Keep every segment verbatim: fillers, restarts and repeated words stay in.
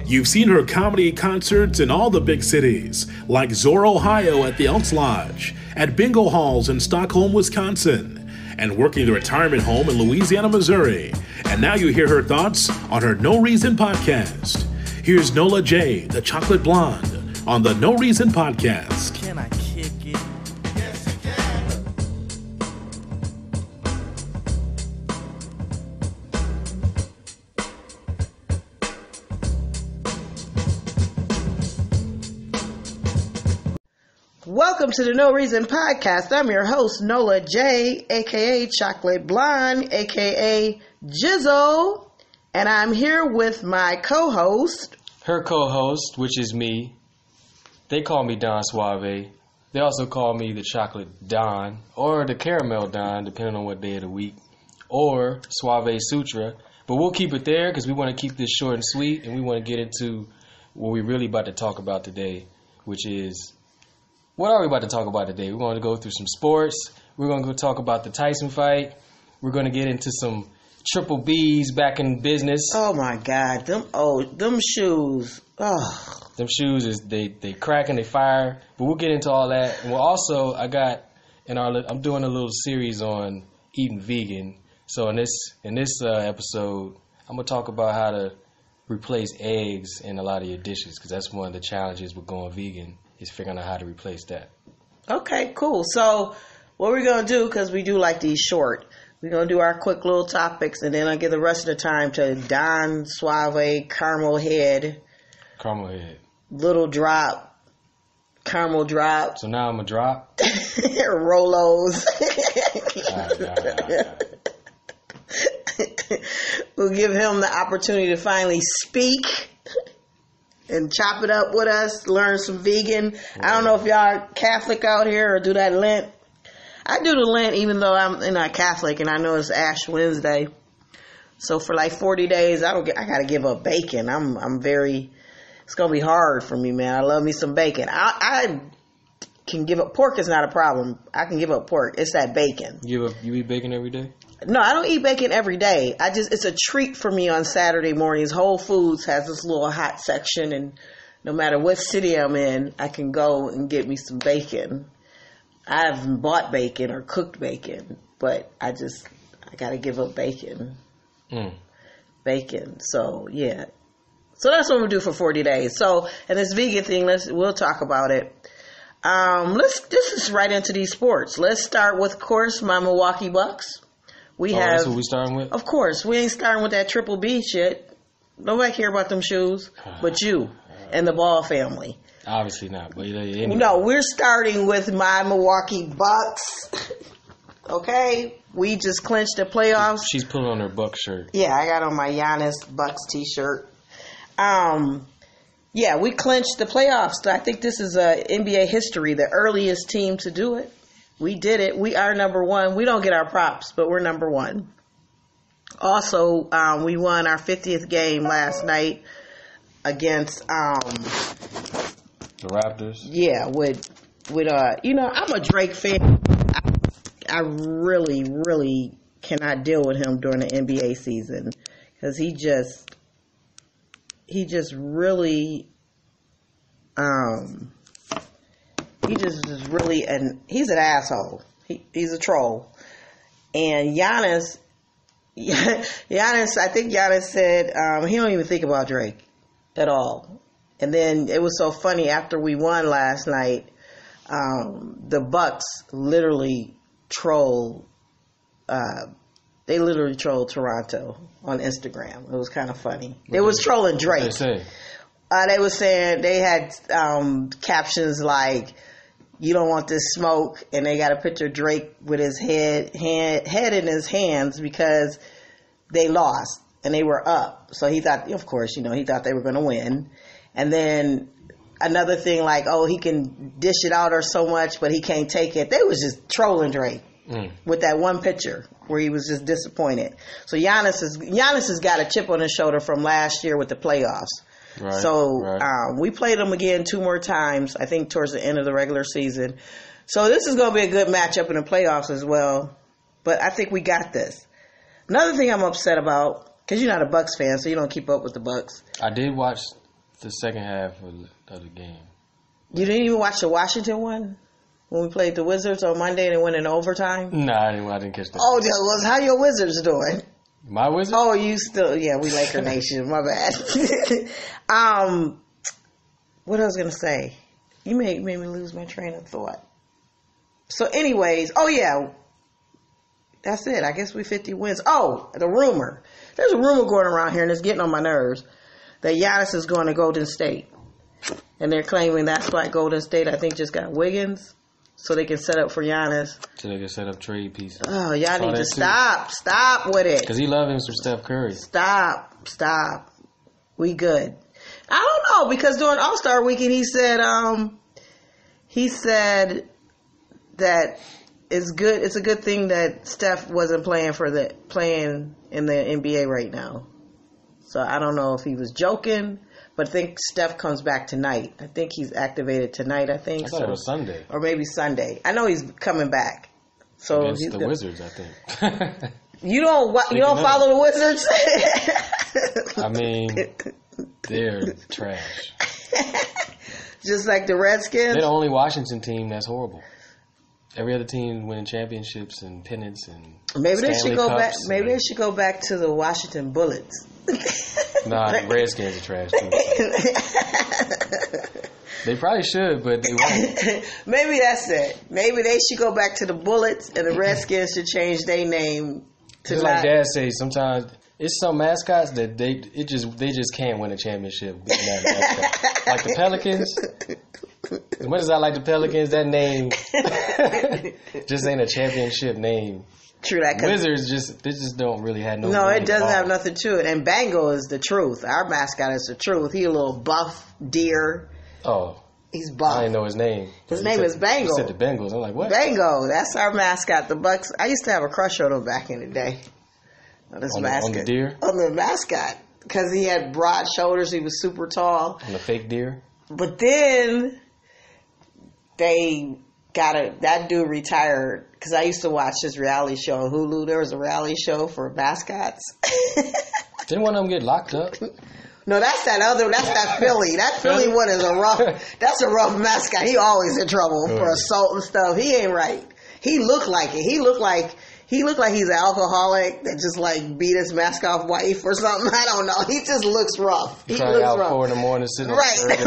You've seen her comedy concerts in all the big cities, like Zorro, Ohio at the Elks Lodge, at bingo halls in Stockholm, Wisconsin, and working the retirement home in Louisiana, Missouri. And now you hear her thoughts on her No Reason podcast. Here's Nola J, the Chocolate Blonde, on the No Reason podcast. Can I kick it? Yes, you can. Welcome to the No Reason podcast. I'm your host, Nola J, aka Chocolate Blonde, aka Jizzle, and I'm here with my co-host, her co-host, which is me. They call me Don Suave. They also call me the Chocolate Don or the Caramel Don, depending on what day of the week, or Suave Sutra. But we'll keep it there because we want to keep this short and sweet, and we want to get into what we're really about to talk about today, which is, what are we about to talk about today? We're going to go through some sports. We're going to go talk about the Tyson fight. We're going to get into some Triple B's back in business. Oh my God, them oh them shoes. Oh. Them shoes is they they crack and they fire. But we'll get into all that. And we'll also I got in our I'm doing a little series on eating vegan. So in this in this uh, episode, I'm gonna talk about how to replace eggs in a lot of your dishes, because that's one of the challenges with going vegan, is figuring out how to replace that. Okay, cool. So what we're gonna do, because we do like these short, we're going to do our quick little topics, and then I'll give the rest of the time to Don Suave, Caramel Head. Caramel Head. Little Drop. Caramel Drop. So now I'm a drop? Rolos. all right, all right, all right. We'll give him the opportunity to finally speak and chop it up with us, learn some vegan. I don't know if y'all are Catholic out here or do that Lent. I do the Lent even though I'm not Catholic, and I know it's Ash Wednesday. So for like forty days, I don't get. I gotta give up bacon. I'm I'm very. It's gonna be hard for me, man. I love me some bacon. I, I can give up pork. Is not a problem. I can give up pork. It's that bacon. You give up, you eat bacon every day? No, I don't eat bacon every day. I just it's a treat for me on Saturday mornings. Whole Foods has this little hot section, and no matter what city I'm in, I can go and get me some bacon. I haven't bought bacon or cooked bacon, but I just, I got to give up bacon. Mm. Bacon. So, yeah. So that's what we'll do for forty days. So, and this vegan thing, let's, we'll talk about it. Um, let's, this is right into these sports. Let's start with, of course, my Milwaukee Bucks. We oh, have. That's what we starting with? Of course. We ain't starting with that Triple B shit. Nobody care about them shoes, but you and the Ball family. Obviously not, but anyway. No, we're starting with my Milwaukee Bucks. Okay? We just clinched the playoffs. She's putting on her Buck shirt. Yeah, I got on my Giannis Bucks t-shirt. Um, yeah, we clinched the playoffs. I think this is uh, N B A history, the earliest team to do it. We did it. We are number one. We don't get our props, but we're number one. Also, um, we won our fiftieth game last night against... Um, The Raptors? Yeah, with, with uh, you know, I'm a Drake fan. I, I really, really cannot deal with him during the N B A season because he just, he just really, um, he just is really, and he's an asshole. He, he's a troll. And Giannis, Giannis, I think Giannis said um, he don't even think about Drake at all. And then it was so funny, after we won last night, um, the Bucks literally trolled, uh, they literally trolled Toronto on Instagram. It was kind of funny. They was trolling Drake. What they say? Uh, they were saying, they had um, captions like, you don't want this smoke, and they got a picture of Drake with his head, hand, head in his hands because they lost and they were up. So he thought, of course, you know, he thought they were going to win. And then another thing like, oh, he can dish it out or so much, but he can't take it. They was just trolling Drake mm. with that one picture where he was just disappointed. So Giannis is Giannis has got a chip on his shoulder from last year with the playoffs. Right, so right. Um, we played them again two more times, I think towards the end of the regular season. So this is going to be a good matchup in the playoffs as well. But I think we got this. Another thing I'm upset about, because you're not a Bucks fan, so you don't keep up with the Bucks. I did watch the second half of the, of the game. You didn't even watch the Washington one when we played the Wizards on Monday and it went in overtime? Nah, I didn't, I didn't catch that. Oh, that was how your Wizards doing? My Wizards? Oh, you still, yeah, we Laker Nation. My bad. um, what I was going to say? You made, made me lose my train of thought. So anyways, oh yeah, that's it. I guess we fifty wins. Oh, the rumor. There's a rumor going around here and it's getting on my nerves that Giannis is going to Golden State. And they're claiming that's why Golden State, I think, just got Wiggins so they can set up for Giannis. So they can set up trade pieces. Oh, y'all Saw need to that stop. Stop with it. Because he loves him some Steph Curry. Stop. Stop. We good. I don't know, because during All-Star Weekend he said um he said that it's good it's a good thing that Steph wasn't playing for the playing in the N B A right now. So I don't know if he was joking, but I think Steph comes back tonight. I think he's activated tonight, I think. I thought so. it was Sunday. Or maybe Sunday. I know he's coming back. So Against he's the gonna, Wizards, I think. You don't wa- you don't of- follow the Wizards? I mean, they're trash. Just like the Redskins? They're the only Washington team that's horrible. Every other team winning championships and pennants and Maybe they Stanley should go Cups back. Maybe and- they should go back to the Washington Bullets. Nah, the Redskins are trash too. They probably should, but they won't. Maybe that's it. Maybe they should go back to the Bullets, and the Redskins should change their name to Just not. like Dad says, sometimes it's some mascots that they it just they just can't win a championship. being that mascot. Like the Pelicans. As much as I like the Pelicans, that name just ain't a championship name. True that. 'Cause- Wizards just they just don't really have no. No, name it doesn't at all. have nothing to it. And Bango is the truth. Our mascot is the truth. He a little buff deer. Oh, He's buff. I didn't know his name. His He name said- is Bango. He said the Bengals. I'm like, what? Bango. That's our mascot. The Bucks. I used to have a crush on him back in the day. On this On the- mascot. on the deer? On the mascot. Because he had broad shoulders. He was super tall. On the fake deer. But then they got a that dude retired because I used to watch this reality show on Hulu. There was a reality show for mascots. Didn't one of them get locked up? No, that's that other. That's that Philly. That Philly one is a rough. That's a rough mascot. He always in trouble for assault and stuff. He ain't right. He looked like it. He looked like he looked like he's an alcoholic that just like beat his mascot wife or something. I don't know. He just looks rough. He Probably looks out rough. four in the morning sitting on Right, the curb.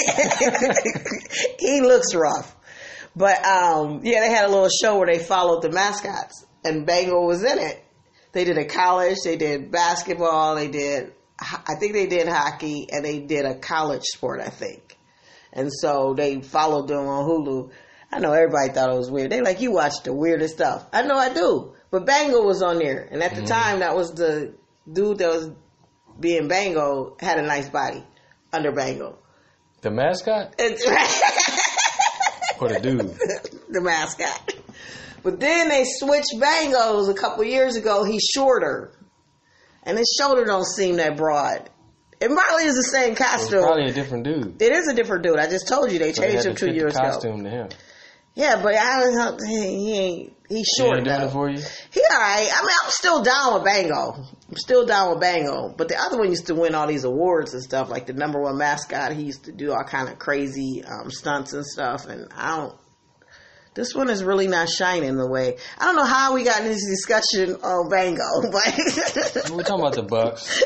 right. He looks rough. But um, yeah, they had a little show where they followed the mascots, and Bango was in it. They did a college, they did basketball, they did, I think they did hockey, and they did a college sport, I think. And so they followed them on Hulu. I know everybody thought it was weird. They like, you watch the weirdest stuff. I know I do. But Bango was on there, and at the mm. time, that was the dude that was being Bango had a nice body under Bango. The mascot? It's right. Or the dude? The mascot. But then they switched Bangos a couple years ago. He's shorter. And his shoulder don't seem that broad. It probably is the same costume. It's probably a different dude. It is a different dude. I just told you they so changed they him two fit years the costume ago. To him. Yeah, but I don't know. He, he ain't. He's short He ain't doing now. it for you? He all right. I mean, I'm still down with Bango. I'm still down with Bango. But the other one used to win all these awards and stuff, like the number one mascot. He used to do all kind of crazy um, stunts and stuff. And I don't. This one is really not shining the way. I don't know how we got in this discussion on Bango, but We're talking about the Bucks.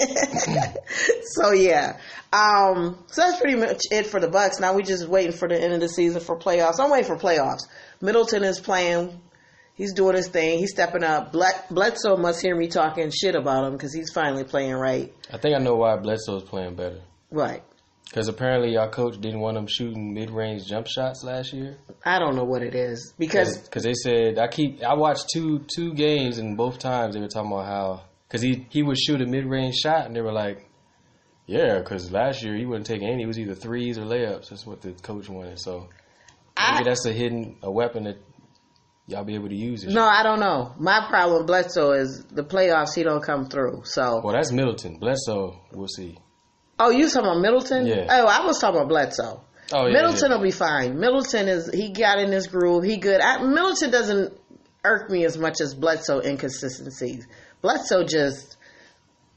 So yeah, um, so that's pretty much it for the Bucks. Now we just waiting for the end of the season for playoffs. I'm waiting for playoffs. Middleton is playing. He's doing his thing. He's stepping up. Bled- Bledsoe must hear me talking shit about him because he's finally playing right. I think I know why Bledsoe's playing better. Right. Because apparently our coach didn't want him shooting mid-range jump shots last year. I don't know what it is because Because they said I keep I watched two two games and both times they were talking about how because he he would shoot a mid-range shot and they were like, yeah, because last year he wasn't taking any. It was either threes or layups. That's what the coach wanted. So maybe I, that's a hidden a weapon that y'all be able to use. no, I don't know. My problem with Bledsoe is the playoffs. He don't come through. So Well, that's Middleton. Bledsoe, we'll see. oh, you talking about Middleton? Yeah. Oh, I was talking about Bledsoe. Oh, yeah, Middleton yeah. will be fine. Middleton is he got in his groove. He good. I, Middleton doesn't irk me as much as Bledsoe inconsistencies. Bledsoe just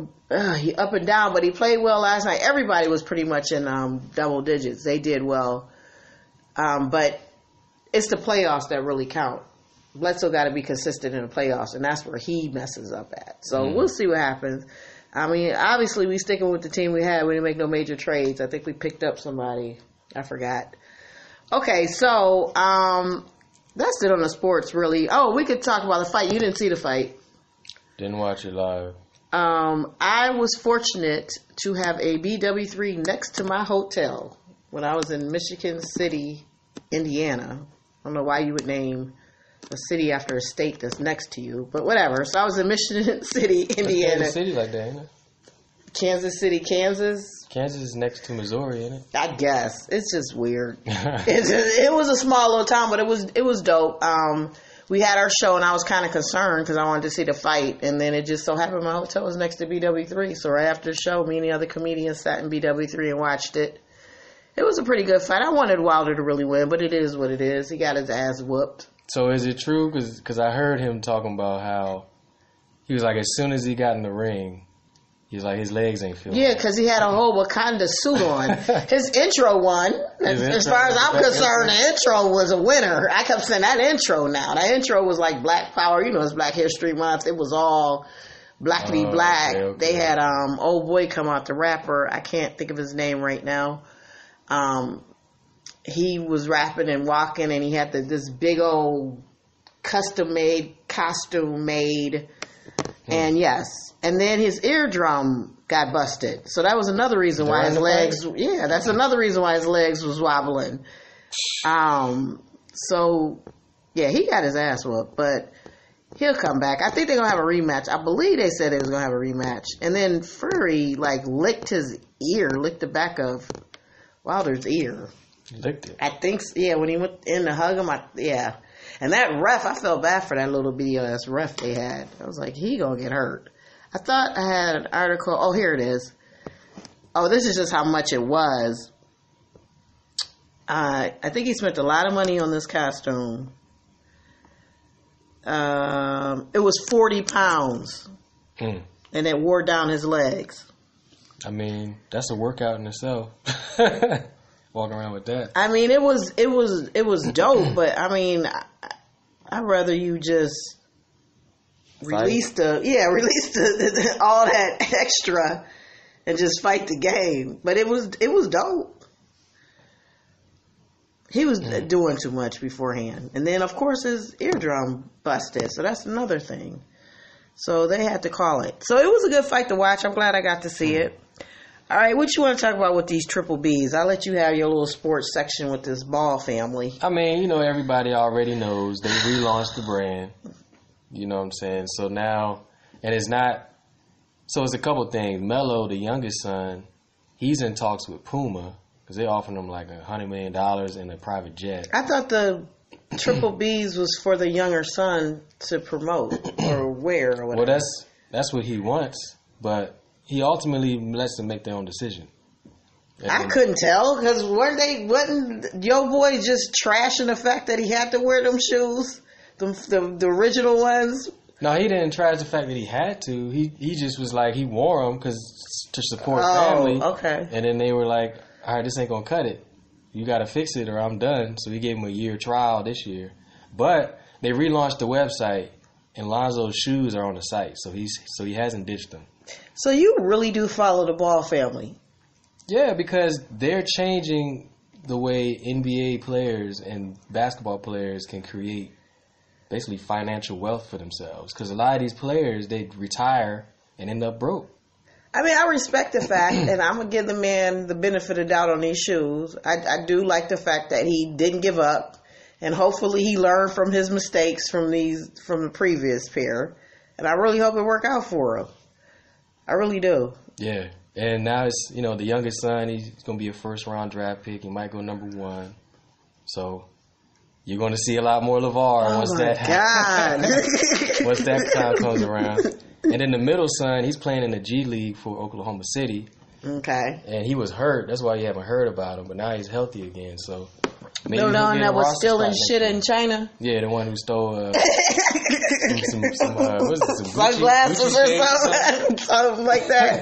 uh, he up and down, but he played well last night. Everybody was pretty much in um, double digits. They did well. Um, but it's the playoffs that really count. Bledsoe got to be consistent in the playoffs, and that's where he messes up at. So mm. we'll see what happens. I mean, obviously, we sticking with the team we had. We didn't make no major trades. I think we picked up somebody. I forgot. Okay, so um, that's it on the sports, really. Oh, we could talk about the fight. You didn't see the fight. Didn't watch it live. Um, I was fortunate to have a B W three next to my hotel when I was in Michigan City, Indiana. I don't know why you would name a city after a state that's next to you, but whatever. So I was in Michigan City, Indiana. Kansas City like that, ain't it? Kansas City, Kansas. Kansas is next to Missouri, ain't it? I guess it's just weird. it's just, it was a small little town, but it was it was dope. Um, we had our show, and I was kind of concerned because I wanted to see the fight, and then it just so happened my hotel was next to B W three. So right after the show, me and the other comedians sat in B W three and watched it. It was a pretty good fight. I wanted Wilder to really win, but it is what it is. He got his ass whooped. So is it true? Because I heard him talking about how he was like, as soon as he got in the ring, he was like, his legs ain't feeling Yeah, because he had a whole Wakanda suit on. His intro won. As, intro, as far as I'm concerned, the intro was a winner. I kept saying that intro now. That intro was like Black Power. You know, it's Black History Month. It was all blackity oh, black. okay, okay. They had um old boy come out, the rapper. I can't think of his name right now. Um, he was rapping and walking, and he had the, this big old custom-made costume made, hmm. and yes, and then his eardrum got busted. So that was another reason why his legs. Fight? Yeah, that's another reason why his legs was wobbling. Um, so yeah, he got his ass whooped, but he'll come back. I think they're gonna have a rematch. I believe they said they was gonna have a rematch, and then Fury like licked his ear, licked the back of Wilder's ear. Licked it. I think, yeah, when he went in to hug him, I, yeah. And that ref, I felt bad for that little video ass ref they had. I was like, he gonna get hurt. I thought I had an article. Oh, here it is. Oh, this is just how much it was. Uh, I think he spent a lot of money on this costume. Um, it was forty pounds. Hmm. And it wore down his legs. I mean, that's a workout in itself. Walking around with that. I mean, it was it was it was dope, but I mean, I, I'd rather you just fight. release the yeah release the, the, all that extra and just fight the game. But it was it was dope. He was mm. doing too much beforehand, and then of course his eardrum busted. So that's another thing. So they had to call it. So it was a good fight to watch. I'm glad I got to see mm. it. All right, what you want to talk about with these triple Bs? I'll let you have your little sports section with this Ball family. I mean, you know, everybody already knows they relaunched the brand. You know what I'm saying? So now, and it's not, so it's a couple things. Melo, the youngest son, he's in talks with Puma because they're offering him like a one hundred million dollars in a private jet. I thought the triple Bs was for the younger son to promote or wear or whatever. Well, that's that's what he wants, but he ultimately lets them make their own decision. And I couldn't tell because weren't they wasn't Yo Boy just trashing the fact that he had to wear them shoes, the the, the original ones? No, he didn't trash the fact that he had to. He he just was like he wore them because to support oh, family. Okay. And then they were like, all right, this ain't gonna cut it. You got to fix it or I'm done. So he gave him a year trial this year, but they relaunched the website and Lonzo's shoes are on the site, so he's so he hasn't ditched them. So you really do follow the Ball family? Yeah, because they're changing the way N B A players and basketball players can create basically financial wealth for themselves. Because a lot of these players, they retire and end up broke. I mean, I respect the fact, and I'm going to give the man the benefit of the doubt on these shoes. I, I do like the fact that he didn't give up, and hopefully he learned from his mistakes from these from the previous pair. And I really hope it work out for him. I really do. Yeah. And now it's, you know, the youngest son, he's going to be a first round draft pick. He might go number one. So you're going to see a lot more LeVar oh once my that God. once that time comes around. And then the middle son, he's playing in the G League for Oklahoma City. Okay. And he was hurt. That's why you haven't heard about him. But now he's healthy again. So Maybe The he'll one get a that was roster stealing spot shit next in China? year. Yeah, the one who stole uh, some, some, some uh, what is it, some Gucci, Sunglasses Gucci or shades something. Something like that.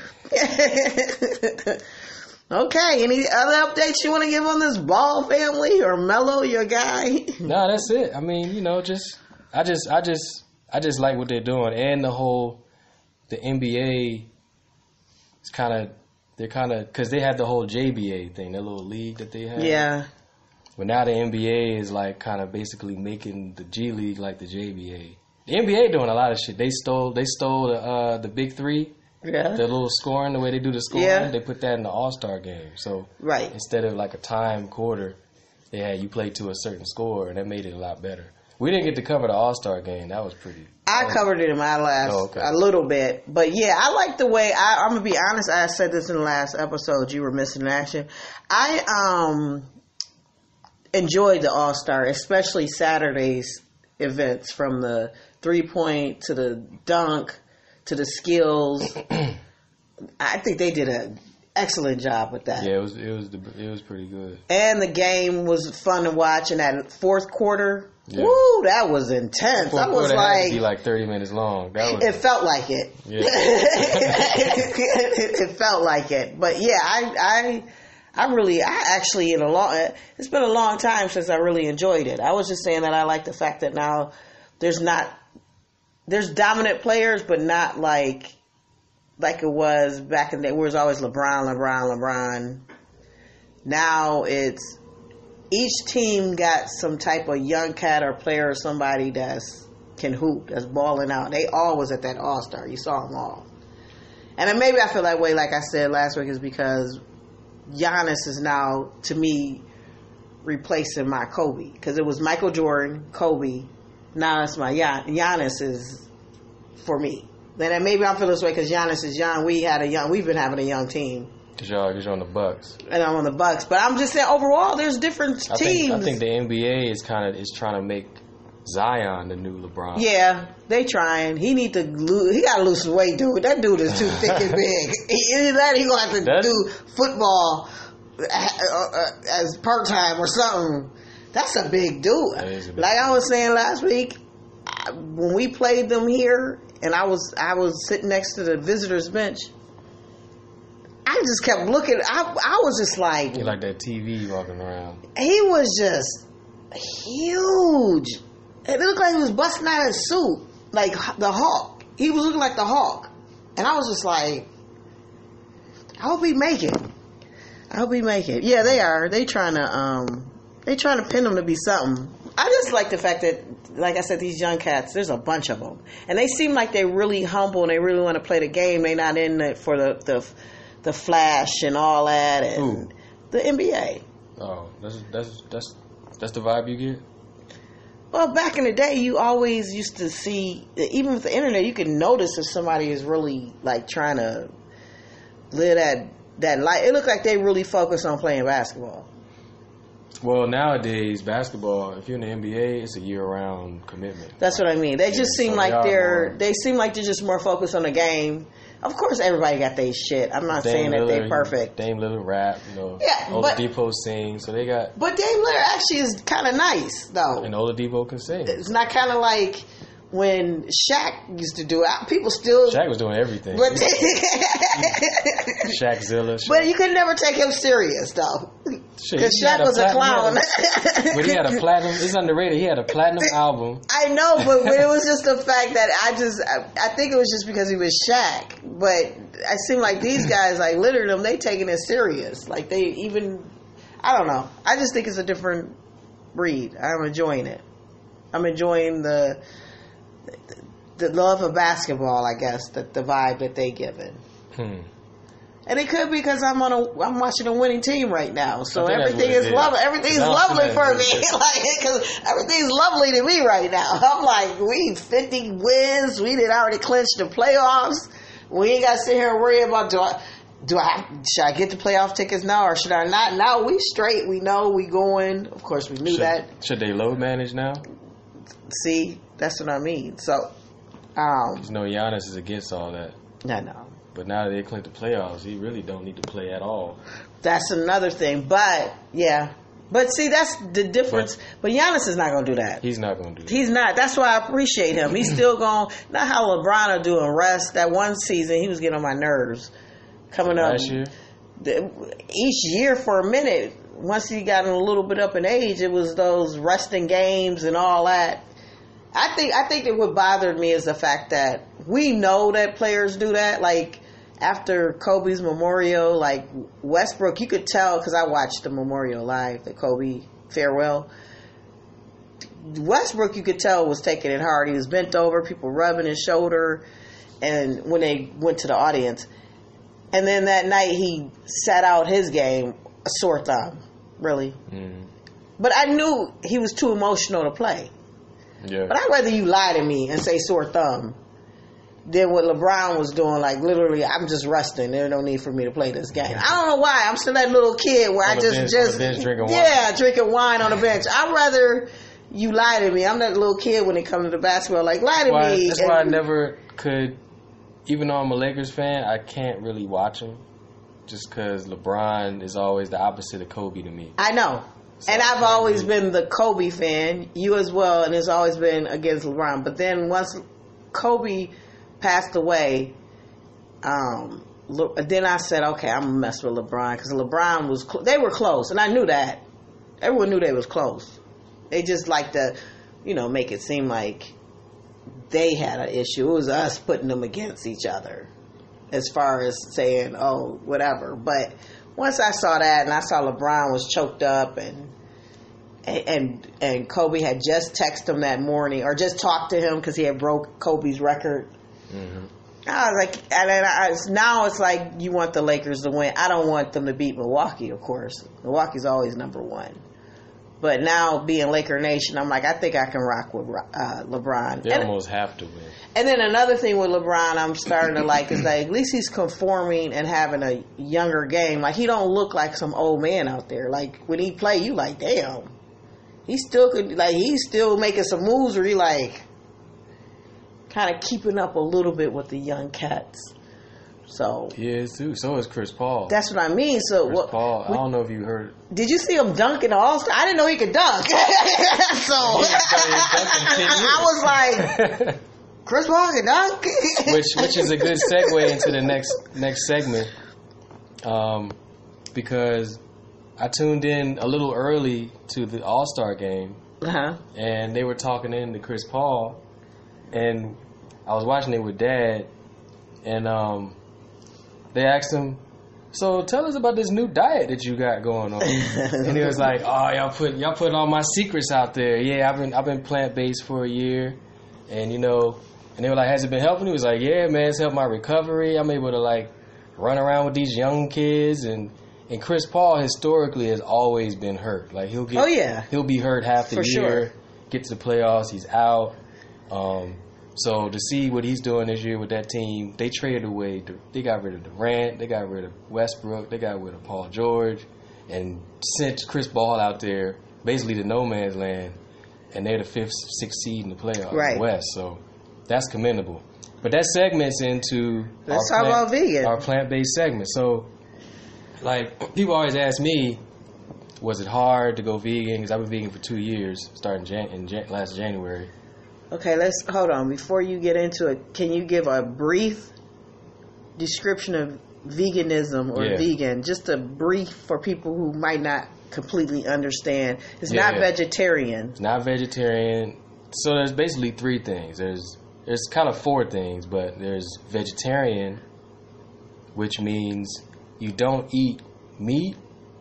Okay, any other updates you want to give on this Ball family or Melo, your guy? No, that's it. I mean, you know, just I just I just I just like what they're doing, and the whole the N B A is kind of they're kind of because they had the whole J B A thing, that little league that they had. Yeah. But now the N B A is like kind of basically making the G League like the J B A. The N B A doing a lot of shit. They stole they stole the uh, the big three. Yeah. The little scoring, the way they do the scoring, Yeah. they put that in the All-Star game. So Right. instead of like a time quarter, they had you play to a certain score, and that made it a lot better. We didn't get to cover the All-Star game. That was pretty. I that covered it in my last Oh, okay. a little bit, but yeah, I like the way I, I'm gonna be honest. I said this in the last episode. You were missing in action. I um enjoyed the All Star, especially Saturday's events, from the three point to the dunk to the skills. I think they did an excellent job with that. Yeah, it was it was the, it was pretty good. And the game was fun to watch. And that fourth quarter, Yeah. woo, that was intense. Fourth I was quarter had to like, be like thirty minutes long. That was it felt like it. Yeah. It felt like it. But yeah, I, I, I really, I actually in a long. It's been a long time since I really enjoyed it. I was just saying that I like the fact that now there's not, there's dominant players, but not like, like it was back in the day, where it was always LeBron, LeBron, LeBron. Now it's each team got some type of young cat or player or somebody that's can hoop, that's balling out. They all was at that All Star. You saw them all. And then maybe I feel that way, like I said last week, is because Giannis is now, to me, replacing my Kobe. Because it was Michael Jordan, Kobe. Now it's my Gian- Giannis is for me. Then maybe I feel this way because Giannis is young. We had a young. We've been having a young team. Cause y'all, cause you're on the Bucks. And I'm on the Bucks. But I'm just saying, overall, there's different I teams. think, I think the N B A is kind of is trying to make Zion the new LeBron. Yeah, they trying. He need to lose. He got to lose some weight, dude. That dude is too thick and big. Either that, he gonna have to That's, do football as part time or something. That's a big dude. That is a big Like I was saying last week, I, when we played them here, and I was I was sitting next to the visitors bench. I just kept looking. I I was just like, you like that T V walking around. he was just huge. It looked like he was busting out his suit, like the Hawk. He was looking like the Hawk, and I was just like, I hope he make it. I hope he make it. Yeah, they are. They trying to um, they trying to pin him to be something. I just like the fact that, like I said, these young cats, there's a bunch of them, and they seem like they're really humble and they really want to play the game. They're not in it for the the the flash and all that. And Who? The N B A. Oh, that's that's that's that's the vibe you get. Well, back in the day, you always used to see, even with the internet, you can notice if somebody is really like trying to live that that life. It looked like they really focus on playing basketball. Well, nowadays basketball, if you're in the N B A, it's a year-round commitment. That's what I mean. They Yeah, just seem so like they are they're more- they seem like they're just more focused on the game. Of course, everybody got their shit. I'm not Dame saying that they're Lillard, perfect. Dame Lillard rap, you know. Yeah, but- Oladipo sing, so they got But Dame Lillard actually is kind of nice, though. and Oladipo can sing. It's not kind of like when Shaq used to do it. People still, Shaq was doing everything. but Shaqzilla. Shaq. but you could never take him serious though, Shit, because he had Shaq was a platinum- clown. But he had a platinum. It's underrated. He had a platinum album. I know, but it was just the fact that I just, I, I think it was just because he was Shaq. But it seemed like these guys, like literally, them, they taking it serious. Like they even, I don't know. I just think it's a different breed. I'm enjoying it. I'm enjoying the the love of basketball. I guess that the vibe that they give it. Hmm. And it could be because I'm on a, I'm watching a winning team right now, so I think that's everything what it is is. lovely. Everything's That's what lovely it for is. me, like because everything's lovely to me right now. I'm like, we fifty wins. We did already clinch the playoffs. We ain't got to sit here and worry about do I do I should I get the playoff tickets now or should I not? Now we straight. We know we going. Of course, we knew Should, that. should they load manage now? See, that's what I mean. So, um, You know, Giannis is against all that. I know. But now that they clinched the playoffs, he really don't need to play at all. That's another thing. But yeah, But see, that's the difference. But, but Giannis is not going to do that. He's not going to do that. He's not. That's why I appreciate him. He's still going. Not how LeBron are doing rest. That one season, he was getting on my nerves. Coming up last year, the, each year for a minute. Once he got a little bit up in age, it was those resting games and all that. I think. I think that what bothered me is the fact that we know that players do that. Like after Kobe's memorial, like Westbrook, you could tell because I watched the memorial live, the Kobe farewell. Westbrook, you could tell, was taking it hard. He was bent over, people rubbing his shoulder, and when they went to the audience, and then that night he sat out his game, a sore thumb, really. Mm. But I knew he was too emotional to play. Yeah. But I'd rather you lie to me and say sore thumb than what LeBron was doing. Like literally, I'm just resting. There's no need for me to play this game. I don't know why. I'm still that little kid where on I just bench, just bench, drinking wine. yeah, drinking wine on the bench. I'd rather you lie to me. I'm that little kid when it comes to the basketball. Like lie to why, me. That's and, why I never could. Even though I'm a Lakers fan, I can't really watch him, just because LeBron is always the opposite of Kobe to me. I know. So and I've always really. been the Kobe fan. You as well, and it's always been against LeBron. But then once Kobe passed away, um, then I said, okay, I'm gonna mess with LeBron because LeBron was cl- they were close, and I knew that. Everyone knew they was close. They just like to, you know, make it seem like they had an issue. It was us putting them against each other, as far as saying, oh, whatever. But once I saw that, and I saw LeBron was choked up, and and and Kobe had just texted him that morning, or just talked to him because he had broke Kobe's record. Mm-hmm. I was like, and then I, now it's like you want the Lakers to win. I don't want them to beat Milwaukee, of course. Milwaukee's always number one. But now being Laker Nation, I'm like, I think I can rock with uh, LeBron. They and, almost have to win. And then another thing with LeBron I'm starting to like is that at least he's conforming and having a younger game. Like he don't look like some old man out there. Like when he play, you like, damn. He still could, like he's still making some moves where he like kind of keeping up a little bit with the young cats. So he is too. So is Chris Paul. That's what I mean. So Chris what, Paul. I don't know if you heard. Did you see him dunk in the All Star? I didn't know he could dunk. So I was like, Chris Paul can dunk. which which is a good segue into the next next segment, um, because I tuned in a little early to the All Star game, uh-huh. and they were talking in to Chris Paul, and I was watching it with Dad, and um. They asked him, so tell us about this new diet that you got going on. And he was like, oh, y'all put y'all putting all my secrets out there. Yeah, I've been I've been plant based for a year, and you know, and they were like, has it been helping? He was like, yeah, man, it's helped my recovery. I'm able to like run around with these young kids, and and Chris Paul historically has always been hurt. Like he'll get, oh yeah, he'll be hurt half the for year. Sure. Get to the playoffs, he's out. Um, So to see what he's doing this year with that team, they traded away. They got rid of Durant, they got rid of Westbrook, they got rid of Paul George, and sent Chris Paul out there basically to no man's land, and they're the fifth, sixth seed in the playoffs right. in the West. So that's commendable. But that segments into let's our talk plant, about vegan, our plant-based segment. So, like people always ask me, was it hard to go vegan? Because I've been vegan for two years, starting Jan- in Jan- last January. Okay, let's hold on. Before you get into it, can you give a brief description of veganism or yeah. vegan? Just a brief for people who might not completely understand. It's yeah, not yeah. vegetarian. It's not vegetarian. So there's basically three things. There's there's kind of four things, but there's vegetarian, which means you don't eat meat,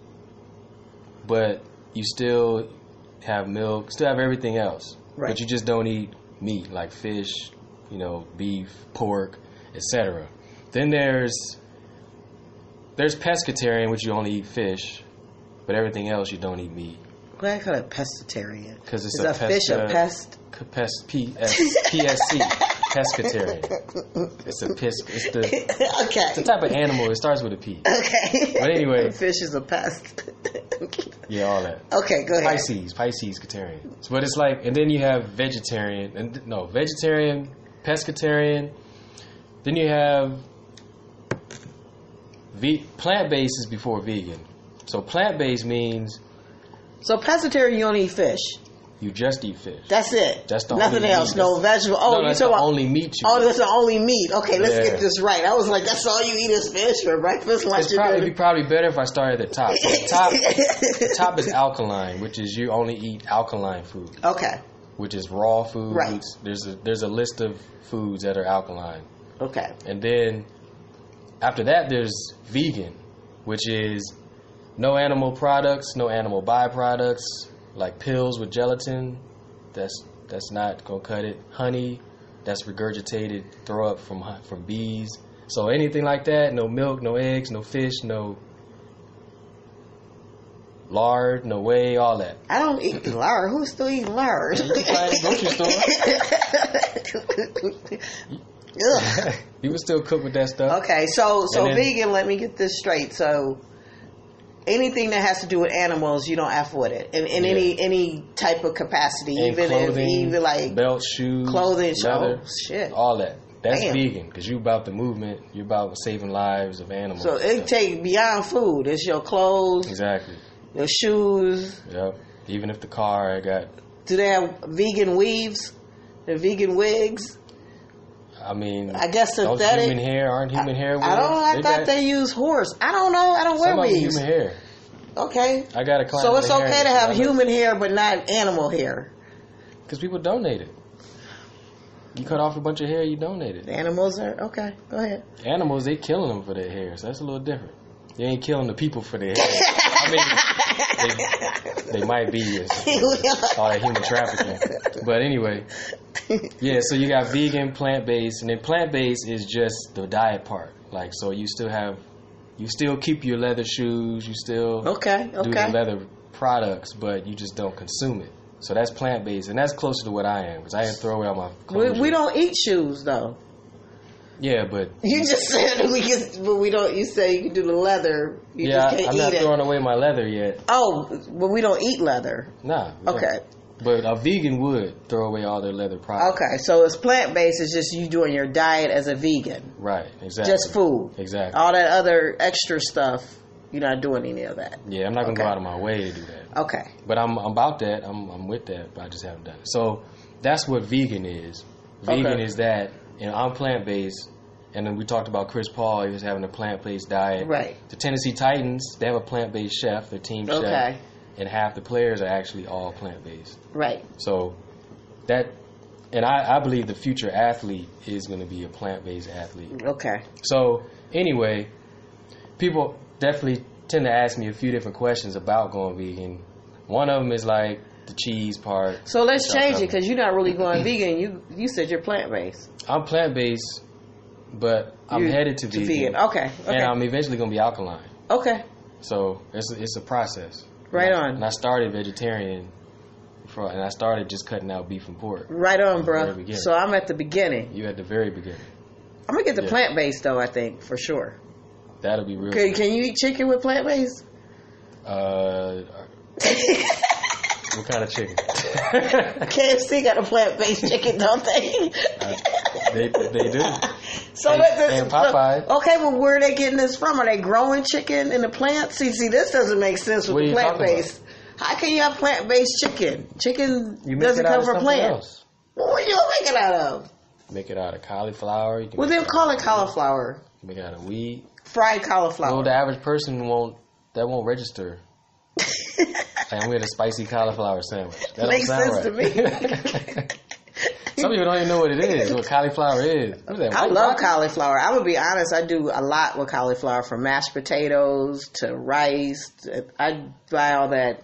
but you still have milk, still have everything else. Right. But you just don't eat meat like fish, you know, beef, pork, et cetera. Then there's there's pescatarian, which you only eat fish, but everything else you don't eat meat. Why I call it pescatarian? Because it's Is a, a fish a pest? Pest P S P S C pescatarian. It's a pis. It's the okay. It's a type of animal. It starts with a P. Okay. But anyway, fish is a pest. Yeah, all that. Okay, go ahead. Pisces, Pisces-catarian. But it's like, and then you have vegetarian, and no, vegetarian, pescatarian. Then you have ve- plant-based is before vegan. So plant-based means So pescatarian, you don't eat fish. You just eat fish. That's it. That's the Nothing only else. meat. No That's- vegetable. Oh, no, you that's talking the about only meat you Oh, eat. that's the only meat. Okay, let's Yeah. get this right. I was like, that's all you eat is fish for breakfast, lunch, It's and probably, dinner. it'd be probably better if I started at the top. So the top, the top is alkaline, which is you only eat alkaline food, Okay. which is raw foods. Right. There's a there's a list of foods that are alkaline, Okay. and then after that there's vegan, which is no animal products, no animal byproducts like pills with gelatin. That's that's not gonna cut it. Honey, that's regurgitated throw up from hu- from bees. So anything like that, no milk, no eggs, no fish, no lard, no whey, all that. I don't eat lard. Who's still eating lard? You can find it at the grocery Ugh. You would still cook with that stuff. Okay, so so And then- vegan. Let me get this straight. So anything that has to do with animals, you don't F with it in, in Yeah. any any type of capacity, And even clothing, if even like belts, shoes, clothing, leather, oh, shit. all that. That's Damn. vegan because you about the movement. You're about saving lives of animals. So it take beyond food. It's your clothes, exactly. your shoes. Yep. Even if the car I got, Do they have vegan weaves? The vegan wigs? I mean, I guess those synthetic. human hair aren't human hair. I don't know. I They thought got- they use horse. I don't know. I don't wear some of them weaves. human hair. Okay. I got a client. So it's with hair okay to that- have human hair, but not animal hair. because people donate it. You cut off a bunch of hair, you donate it. The animals are okay. Go ahead. Animals, they killing them for their hair, so that's a little different. You ain't killing the people for their hair. I mean, they, they might be it's all that human trafficking. But anyway, yeah. So you got vegan, plant based, and then plant based is just the diet part. Like, so you still have, you still keep your leather shoes, you still Okay. do the Okay. leather products, but you just don't consume it. So that's plant based, and that's closer to what I am because I didn't throw away all my We, clothes. we don't eat shoes though. Yeah, but You just said we can, but we don't. You say you can do the leather. You yeah, just can't I'm eat not it. throwing away my leather yet. Oh, but we don't eat leather. Nah. we Okay. don't. But a vegan would throw away all their leather products. Okay, so it's plant based. It's just you doing your diet as a vegan, Right. Exactly. just food. Exactly. All that other extra stuff, you're not doing any of that. Yeah, I'm not gonna Okay. go out of my way to do that. Okay. But I'm, I'm about that. I'm, I'm with that, but I just haven't done it. So that's what vegan is. Vegan Okay. is that, you know, I'm plant based, and then we talked about Chris Paul. He was having a plant based diet. Right. The Tennessee Titans, they have a plant based chef, their team chef, Okay. and half the players are actually all plant based. Right. So that, and I, I believe the future athlete is going to be a plant based athlete. Okay. So anyway, people definitely tend to ask me a few different questions about going vegan. One of them is like the cheese part. So let's which I'll change it cover. because you're not really going vegan. You you said you're plant based. I'm plant based, but I'm You- headed to, to vegan, vegan. Okay. Okay. and I'm eventually going to be alkaline. Okay. So it's a, it's a process. Right And I- on. And I started vegetarian, for, and I started just cutting out beef and pork. Right on, At the very bro. beginning. So I'm at the beginning. You at the very beginning. I'm gonna get the Yeah. plant based though. I think for sure. That'll be real. Can, can you eat chicken with plant based? Uh, what kind of chicken? K F C got a plant based chicken, don't they? Uh, they they do. So And- that, that's, and Popeye. so- okay, well, where are they getting this from? Are they growing chicken in the plant? See, see, this doesn't make sense with What are the you plant talking based. How can you have plant based chicken? Chicken You make doesn't it out come of from something plants. else. What do you make it out of? Make it out of cauliflower. You can Well, make then call it cauliflower. Make it out of wheat. Fried Well, cauliflower. the average person won't. That won't register. And we had a spicy cauliflower sandwich. That Makes don't sound sense to right. Some people don't even know what it is. What cauliflower is. What is that? I white love broccoli? cauliflower. I would be honest. I do a lot with cauliflower, from mashed potatoes to rice. To, I buy all that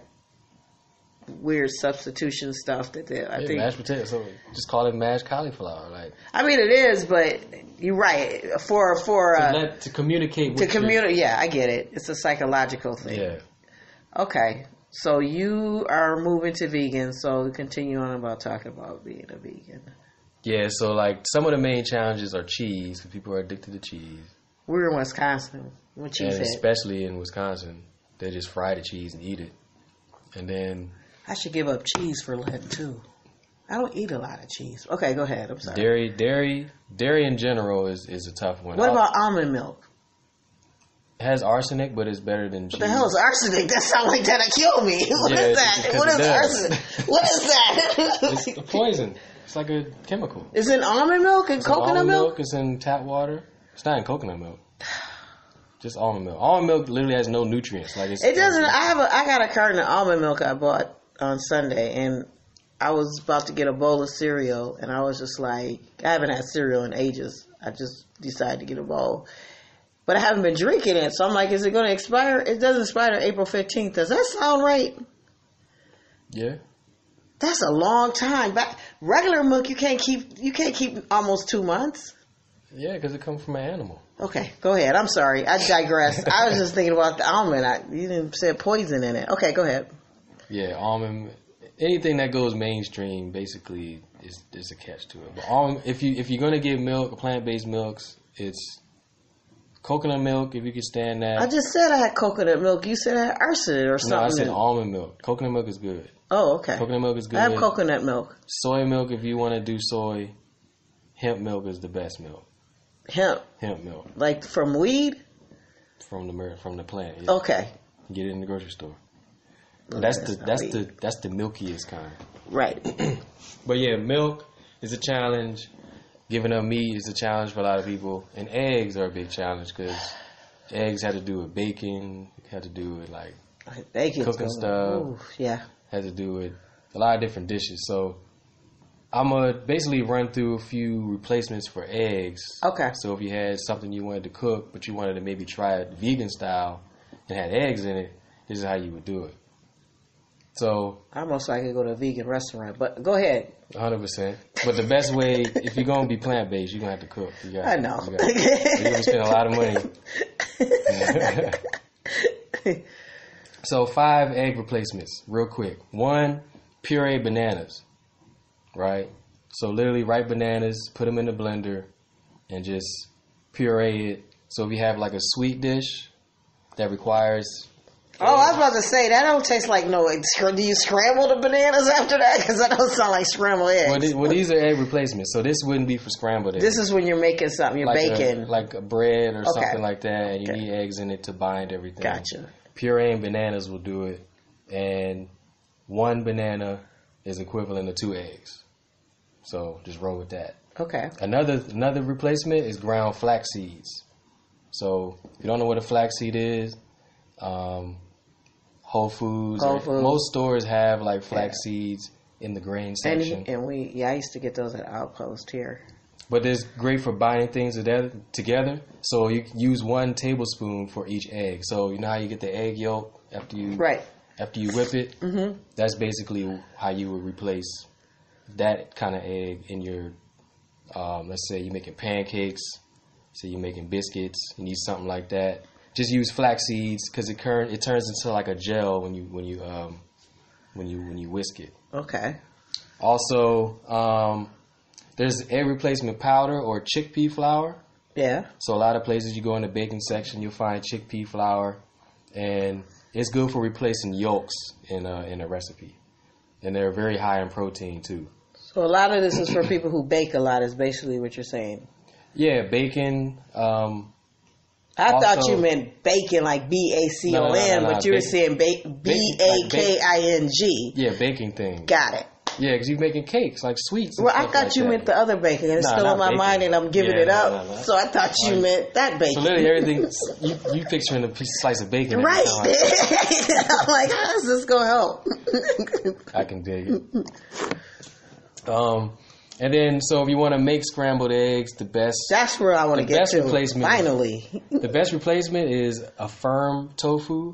weird substitution stuff that they. I Yeah, think. mashed potatoes. So just call it mashed cauliflower. Like I mean, it is, but you're right. For for to, uh, let, to communicate. to with your- communicate. Yeah, I get it. It's a psychological thing. Yeah. Okay, so you are moving to vegan. So continue on about talking about being a vegan. Yeah. So like some of the main challenges are cheese. 'Cause people are addicted to cheese. We're in Wisconsin. What cheese And head? especially in Wisconsin, they just fry the cheese and eat it. And then I should give up cheese for Lent too. I don't eat a lot of cheese. Okay, go ahead. I'm sorry. dairy, dairy, dairy in general is, is a tough one. What Al- about almond milk? It has arsenic, but it's better than cheese. What the hell is arsenic? That sounds like that'll kill me. What Yeah, is it's- that? it's What 'cause is it does. arsenic? What is that? It's a poison. It's like a chemical. Is it almond milk and It's in coconut almond milk? milk. It's in tap water. It's not in coconut milk. Just almond milk. Almond milk literally has no nutrients. Like it's, It doesn't. I have a. I got a carton of almond milk I bought on Sunday, and I was about to get a bowl of cereal, and I was just like, I haven't had cereal in ages. I just decided to get a bowl, but I haven't been drinking it, so I'm like, is it going to expire? It doesn't expire April fifteenth. Does that sound right? Yeah. That's a long time. Back regular milk, you can't keep. You can't keep almost two months. Yeah, because it comes from an animal. Okay, go ahead. I'm sorry. I digressed. I was just thinking about the almond. I, you didn't say poison in it. Okay, go ahead. Yeah, almond. Anything that goes mainstream basically is there's a catch to it. But almond, if you if you're gonna get milk, plant based milks, it's coconut milk if you can stand that. I just said I had coconut milk. You said I had arsenic or no, something. I said in it. almond milk. Coconut milk is good. Oh, okay. Coconut milk is good. I have coconut milk. Soy milk if you want to do soy. Hemp milk is the best milk. Hemp, Hemp milk like from weed. from the mer- from the plant. Yeah. Okay, Get it in the grocery store. Well, that's that's the not that's weed. the that's the milkiest kind. right. But yeah, milk is a challenge. Giving up meat is a challenge for a lot of people, and eggs are a big challenge because eggs had to do with bacon, had to do with like Bacon's Cooking good. stuff. Ooh, yeah. had to do with a lot of different dishes. So I'm gonna basically run through a few replacements for eggs. Okay. So if you had something you wanted to cook, but you wanted to maybe try it vegan style and had eggs in it, this is how you would do it. So I most likely go to a vegan restaurant, but go ahead. one hundred percent. But the best way, if you're gonna be plant based, you're gonna have to cook. You got, I know. You got, you're gonna spend a lot of money. So five egg replacements, real quick. One, puree bananas, right? So literally ripe bananas, put them in the blender, and just puree it. So if you have like a sweet dish that requires Oh, I was about to say that don't taste like no. Do you scramble the bananas after that? Because that don't sound like scrambled eggs. well, th- well, these are egg replacements, so this wouldn't be for scrambled eggs. This is when you're making something. You're like baking. a, like a bread or Okay. something like that, and you Okay. need eggs in it to bind everything. Gotcha. Pureeing bananas will do it, and one banana is equivalent to two eggs. So just roll with that. Okay. Another another replacement is ground flax seeds. So if you don't know what a flaxseed is, um, Whole Foods, Whole or- Foods. most stores have like flax seeds in the grain And section. and we yeah, I used to get those at Outpost here. But it's great for binding things together. Together, so you can use one tablespoon for each egg. So you know how you get the egg yolk after you Right. after you whip it. Mm-hmm. That's basically how you would replace that kind of egg in your. Um, let's say you're making pancakes. Say you're making biscuits. You need something like that. Just use flax seeds because it current it turns into like a gel when you when you um, when you when you whisk it. Okay. Also, um, there's egg replacement powder or chickpea flour. Yeah. So a lot of places you go in the baking section, you'll find chickpea flour, and it's good for replacing yolks in a, in a recipe. And they're very high in protein too. So a lot of this is for people who bake a lot. Is basically what you're saying. Yeah, bacon. Um, I Also- thought you meant bacon like B A C O No, no, N, no, no, but you were bacon- saying ba- B A K I N G. yeah, baking things. Got it. Yeah, because you're making cakes like sweets. And Well, I stuff thought like you that. meant the other bacon, and it's Nah, still not in my bacon. mind, and I'm giving Yeah, it no, up. no, no. So I thought you Like- meant that bacon. So literally everything you you picturing a piece slice of bacon. every Right. time. I'm like, how is this going to help? I can dig it. Um, and then so if you want to make scrambled eggs, the best That's where I want to The get best to. replacement- Finally. the best replacement is a firm tofu.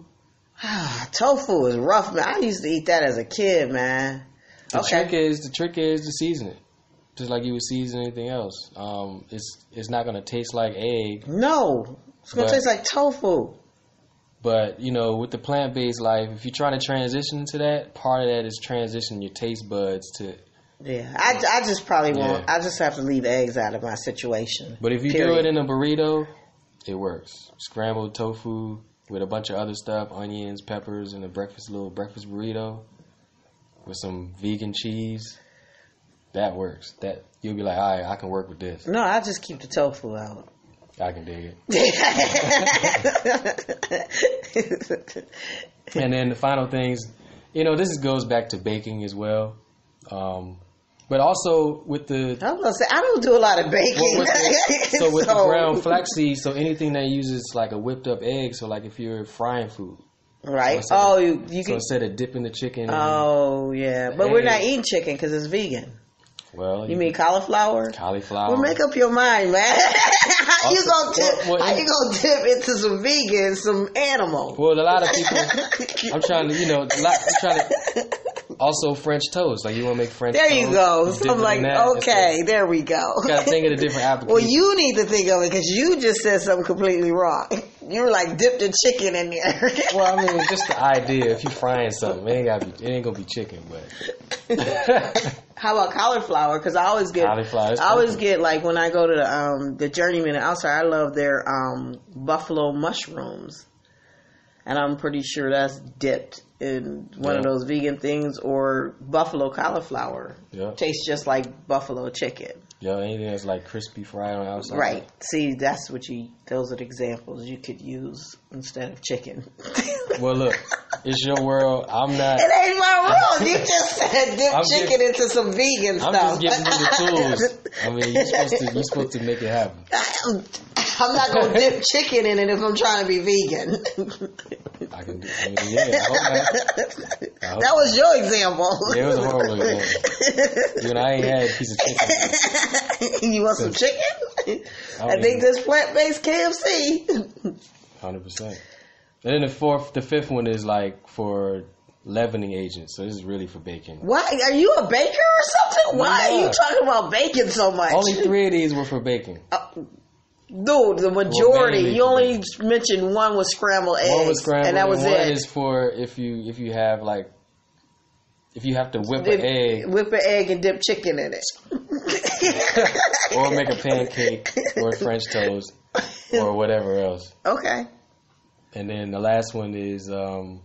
Tofu is rough, man. I used to eat that as a kid, man. The Okay. trick is the trick is to season it, just like you would season anything else. Um, it's it's not gonna taste like egg, No. It's going But- to taste like tofu. but you know with the plant based life, if you're trying to transition into that, part of that is transitioning your taste buds to. Yeah. I, I just probably won't. Yeah. I just have to leave eggs out of my situation. But if you do Period. it in a burrito, it works. Scrambled tofu with a bunch of other stuff, onions, peppers, and a breakfast little breakfast burrito with some vegan cheese. That works. That you'll be like, all right, I can work with this. No, I just keep the tofu out. I can dig it. And then the final things, you know, this is, goes back to baking as well. Um, but also with the... I was going to say, I don't do a lot of baking. Well, with the, so with so. the ground flaxseed, so anything that uses like a whipped up egg, so like if you're frying food. Right. So oh, of, you, you so can... instead of dipping the chicken... Oh, yeah. But egg, we're not eating chicken because it's vegan. Well, you, you mean cauliflower? Cauliflower. Well, make up your mind, man. how you gonna dip? Well, well, how you gonna dip into some vegan, some animal? Well, a lot of people. I'm trying to, you know, a lot, I'm trying to. Also, French toast. Like you want to make French. There toast. you go. So I'm like, okay, like, there we go. You got to think of the different applications. Well, you need to think of it because you just said something completely wrong. You were like dipped the chicken in there. Well, I mean, just the idea. If you frying something, it ain't gotta be. It ain't gonna be chicken, but. How about cauliflower? Because I always get, cauliflower I always get like when I go to the um, the Journeyman outside. I love their um, buffalo mushrooms, and I'm pretty sure that's dipped in one yeah. of those vegan things, or buffalo cauliflower. Yeah. Tastes just like buffalo chicken. Yeah, anything that's like crispy fried on the outside. Right. See, that's what you. Those are the examples you could use instead of chicken. Well, look, it's your world. I'm not. It ain't my world. You just said dip I'm chicken just, into some vegan I'm stuff. I'm just giving you the tools. I mean, you're supposed to. You're supposed to make it happen. I'm not gonna dip chicken in it if I'm trying to be vegan. I can do. I mean, yeah. I hope not. I hope that was your example. Yeah, it was a horrible example. You and I ain't had a piece of chicken. You want some chicken? I, I think this plant-based K F C. Hundred percent. And then the fourth, the fifth one is like for leavening agents. So this is really for baking. Why are you a baker or something? Why no. are you talking about baking so much? Only three of these were for baking. Uh, Dude, the majority. Well, you only mentioned one was scrambled eggs. One was scrambled, and that was and one it. is for if you if you have like if you have to whip dip, an egg, whip an egg and dip chicken in it, or make a pancake or a French toast or whatever else. Okay. And then the last one is, um,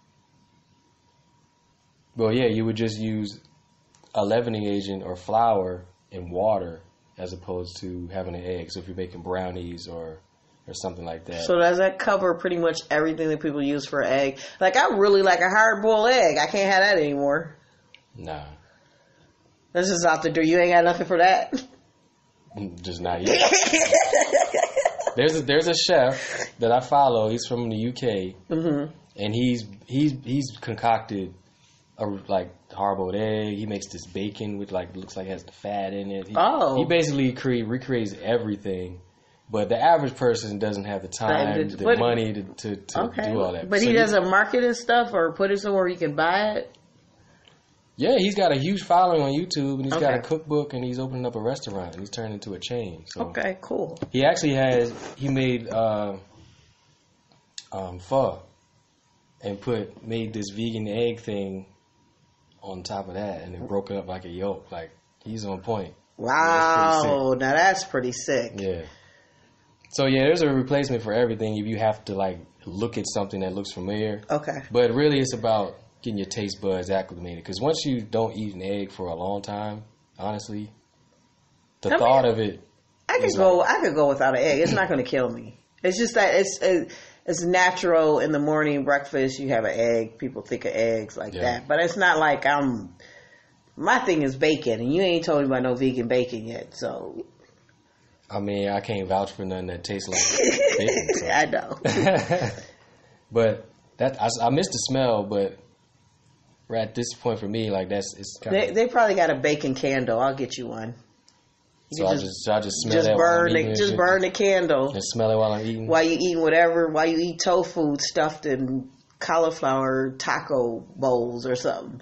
well, yeah, you would just use a leavening agent or flour and water, as opposed to having an egg. So if you're making brownies or or something like that. So does that cover pretty much everything that people use for egg? Like I really like a hard boiled egg. I can't have that anymore. Nah. This is out the door. You ain't got nothing for that? Just not yet. there's a, there's a chef that I follow. He's from the U K, mm-hmm. and he's he's he's concocted a like hard-boiled egg. He makes this bacon with like looks like it has the fat in it. He, oh, he basically create recreates everything, but the average person doesn't have the time, the but, money to to, to okay. do all that. But so he doesn't market his stuff or put it somewhere you can buy it. Yeah, he's got a huge following on YouTube, and he's okay. got a cookbook, and he's opening up a restaurant, and he's turned into a chain. So okay, cool. He actually has he made uh, um, pho, and put made this vegan egg thing on top of that, and it broke it up like a yolk. Like he's on point. Wow, that's now that's pretty sick. Yeah. So yeah, there's a replacement for everything if you have to like look at something that looks familiar. Okay. But really, it's about getting your taste buds acclimated. Because once you don't eat an egg for a long time, honestly, the I thought mean, of it. I could go. Like, I could go without an egg. It's not going to kill me. It's just that it's it's natural in the morning breakfast. You have an egg. People think of eggs like yeah. that, but it's not like I'm. My thing is bacon, and you ain't told me about no vegan bacon yet. So. I mean, I can't vouch for nothing that tastes like bacon. So. I know. But that I, I miss the smell, but. Right at this point for me, like that's it's kind they, of. They probably got a bacon candle. I'll get you one. You so I just, just so I just smell just that burn while I'm the, just it, burn the candle. And smell it while I'm eating. While you eating whatever, while you eat tofu stuffed in cauliflower taco bowls or something.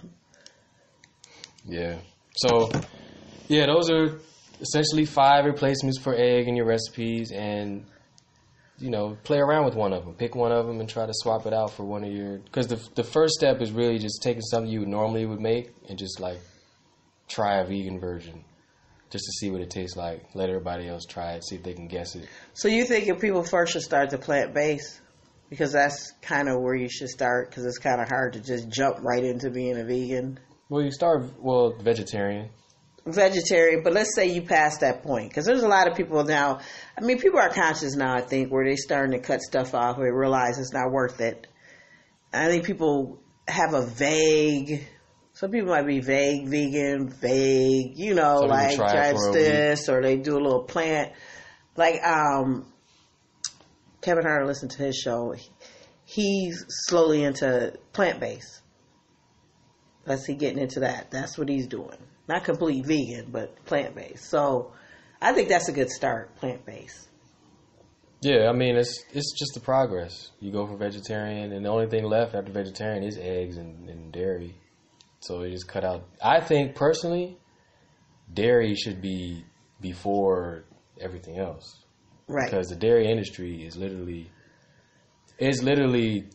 Yeah. So, yeah, those are essentially five replacements for egg in your recipes, and. You know, play around with one of them. Pick one of them and try to swap it out for one of your... Because the the first step is really just taking something you normally would make and just, like, try a vegan version just to see what it tastes like. Let everybody else try it, see if they can guess it. So you think if people first should start the plant-based? Because that's kind of where you should start, because it's kind of hard to just jump right into being a vegan. Well, you start, well, vegetarian. vegetarian, but let's say you pass that point, because there's a lot of people now. I mean, people are conscious now, I think, where they're starting to cut stuff off, where they realize it's not worth it. I think people have a vague. Some people might be vague vegan, vague, you know, Some like try try it for a this, or they do a little plant. Like um, Kevin Hart, listened to his show. He's slowly into plant based. Let's see, getting into that. That's what he's doing. Not complete vegan, but plant based. So I think that's a good start, plant based. Yeah, I mean, it's it's just the progress. You go for vegetarian, and the only thing left after vegetarian is eggs and, and dairy. So you just cut out. I think, personally, dairy should be before everything else. Right. Because the dairy industry is literally, is literally,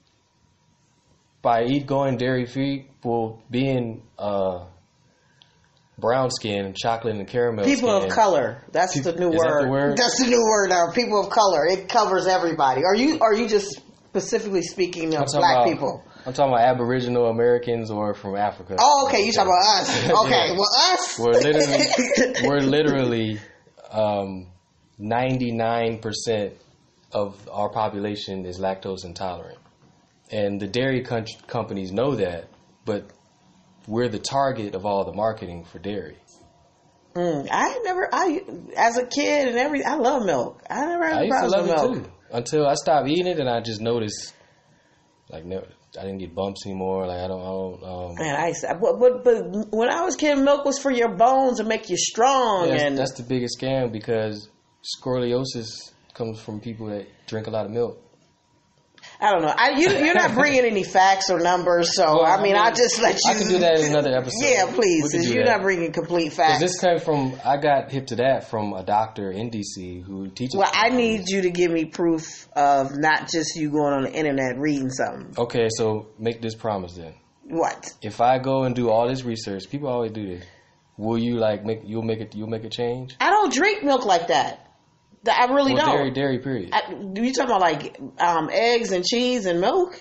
by eat going dairy free, well, being uh, brown skin, chocolate and caramel People skin. of color. That's People, the new is word. That the word. That's the new word now. People of color. It covers everybody. Are you are you just specifically speaking of black about, people? I'm talking about Aboriginal Americans or from Africa. Oh, okay. You talking about us? Okay. Yeah. Well, us. We're literally, we're literally, um, ninety-nine percent of our population is lactose intolerant, and the dairy com- companies know that, but we're the target of all the marketing for dairy. Mm, I never. I as a kid and every. I love milk. I never had I a used to problem love with it milk. too until I stopped eating it, and I just noticed, like, no, I didn't get bumps anymore. Like I don't, I don't. Um, Man, I used to, but, but but when I was kid, milk was for your bones and make you strong. yeah, and that's the biggest scam because scoliosis comes from people that drink a lot of milk. I don't know. I, you, you're not bringing any facts or numbers, so Well, I mean, I I mean, just let you. I can do that in another episode. Yeah, please. We can do You're that. not bringing complete 'Cause facts. this came from, I got hip to that from a doctor in D C who teaches. Well, I need you to give me proof of not just you going on the internet reading something. Okay, so make this promise then. What? If I go and do all this research, people always do this. Will you like make you'll make it you'll make a change? I don't drink milk like that. I really Well, don't. dairy, dairy, period. I, you talking about like um, eggs and cheese and milk?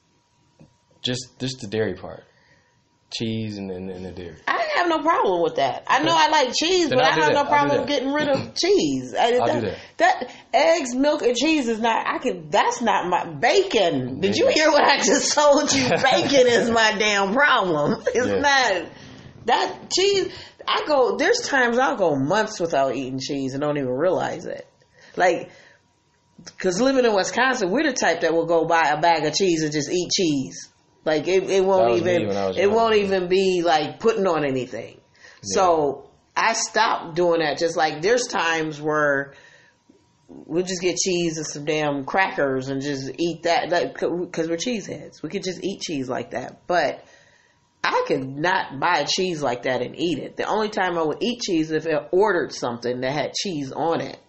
Just just the dairy part, cheese and, and, and the dairy. I have no problem with that. I know I like cheese, Then but I'll I do have that. no I'll do problem that. getting rid of cheese. I, I'll that, do that. that eggs, milk, and cheese is not. I can. That's not my bacon. Did you Bacon. hear what I just told you? Bacon is my damn problem. It's Yeah. not that cheese. I go. There's times I'll go months without eating cheese and don't even realize it. Like, because living in Wisconsin, we're the type that will go buy a bag of cheese and just eat cheese. Like it, it won't That was me even. when I was It young. won't even be like putting on anything. So I stopped doing that. Just like there's times where we'll just get cheese and some damn crackers and just eat that, because we're cheeseheads. We could just eat cheese like that. But I could not buy cheese like that and eat it. The only time I would eat cheese is if I ordered something that had cheese on it.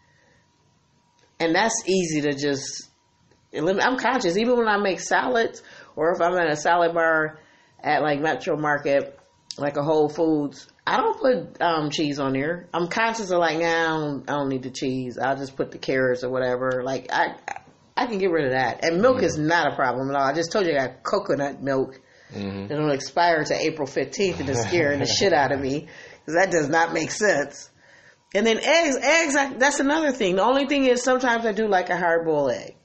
And that's easy to just eliminate. I'm conscious, even when I make salads or if I'm at a salad bar at like Metro Market, like a Whole Foods, I don't put um, cheese on there. I'm conscious of like, nah, I don't, I don't need the cheese. I'll just put the carrots or whatever. Like I, I can get rid of that. And milk mm. is not a problem at all. I just told you I got coconut milk. Mm-hmm. It'll expire to April fifteenth, and it's scaring the shit out of me because that does not make sense. And then eggs, eggs, I, that's another thing. The only thing is sometimes I do like a hard-boiled egg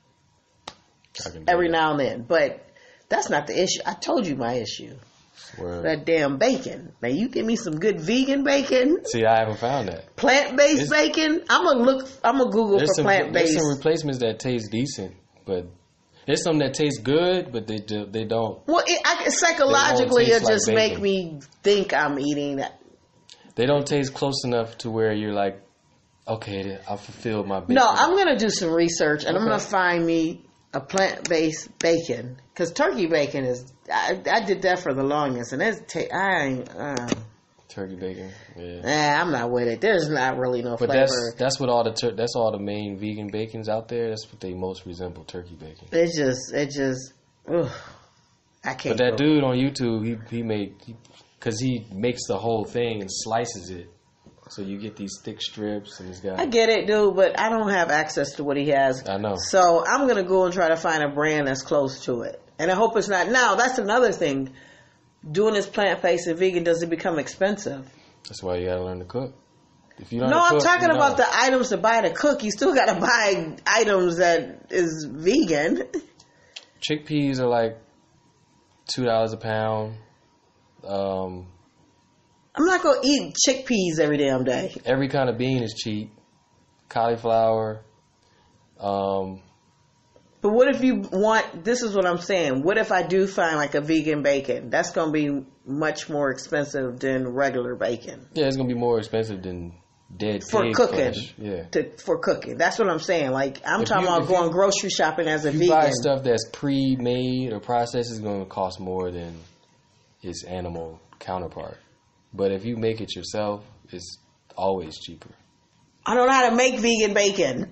every that. now and then, but that's not the issue. I told you my issue. Word. That damn bacon. Now you give me some good vegan bacon. See, I haven't found that. Plant-based It's, bacon. I'm gonna look. I'm gonna Google for some, plant-based. There's some replacements that taste decent, but there's some that taste good, but they do, they don't. Well, it, I, psychologically, They it won't taste just like make bacon. me think I'm eating that. They don't taste close enough to where you're like, okay, I fulfilled my bacon. No, I'm gonna do some research and Okay. I'm gonna find me a plant-based bacon, because turkey bacon is. I, I did that for the longest, and it's. Ta- I ain't. Uh, Turkey bacon, yeah. nah, I'm not with it. There's not really no But flavor. that's that's what all the tur- that's all the main vegan bacons out there. That's what they most resemble turkey bacon. It just. It just. Ugh, I can't. But that go. dude on YouTube, he he made because he, he makes the whole thing and slices it, so you get these thick strips and this guy. I get it, dude, but I don't have access to what he has. I know. So I'm gonna go and try to find a brand that's close to it, and I hope it's not. Now that's another thing. doing this plant-based and vegan, does it become expensive? That's why you gotta learn to cook. If you learn No, to I'm cook, talking you about know. the items to buy to cook. You still got to buy items that is vegan. Chickpeas are like two dollars a pound. Um, I'm not going to eat chickpeas every damn day. every kind of bean is cheap. Cauliflower. Um, But what if you want, this is what I'm saying, what if I do find like a vegan bacon? That's going to be much more expensive than regular bacon. yeah, it's gonna be more expensive than dead For pig cooking. flesh. Yeah. To, for cooking. That's what I'm saying. Like, I'm If talking you- about if you- going grocery shopping as a If you vegan. buy stuff that's pre-made or processed, it's going to cost more than its animal counterpart. But if you make it yourself, it's always cheaper. I don't know how to make vegan bacon.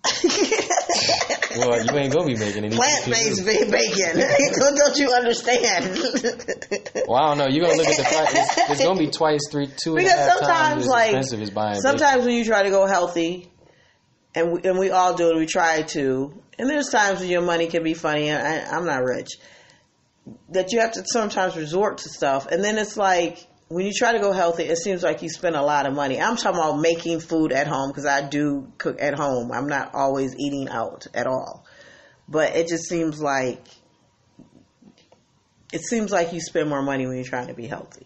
Well, you ain't going to be making any Plant-based vegan bacon. Don't you understand? Well, I don't know. You're going to look at the price. It's, it's going to be twice, three, two and a Because half times sometimes, as like, expensive as buying sometimes when you try to go healthy, and we, and we all do it, we try to, and there's times when your money can be funny, and I, I'm not rich, that you have to sometimes resort to stuff, and then it's like, when you try to go healthy, it seems like you spend a lot of money. I'm talking about making food at home, because I do cook at home. I'm not always eating out at all. But it just seems like, it seems like you spend more money when you're trying to be healthy.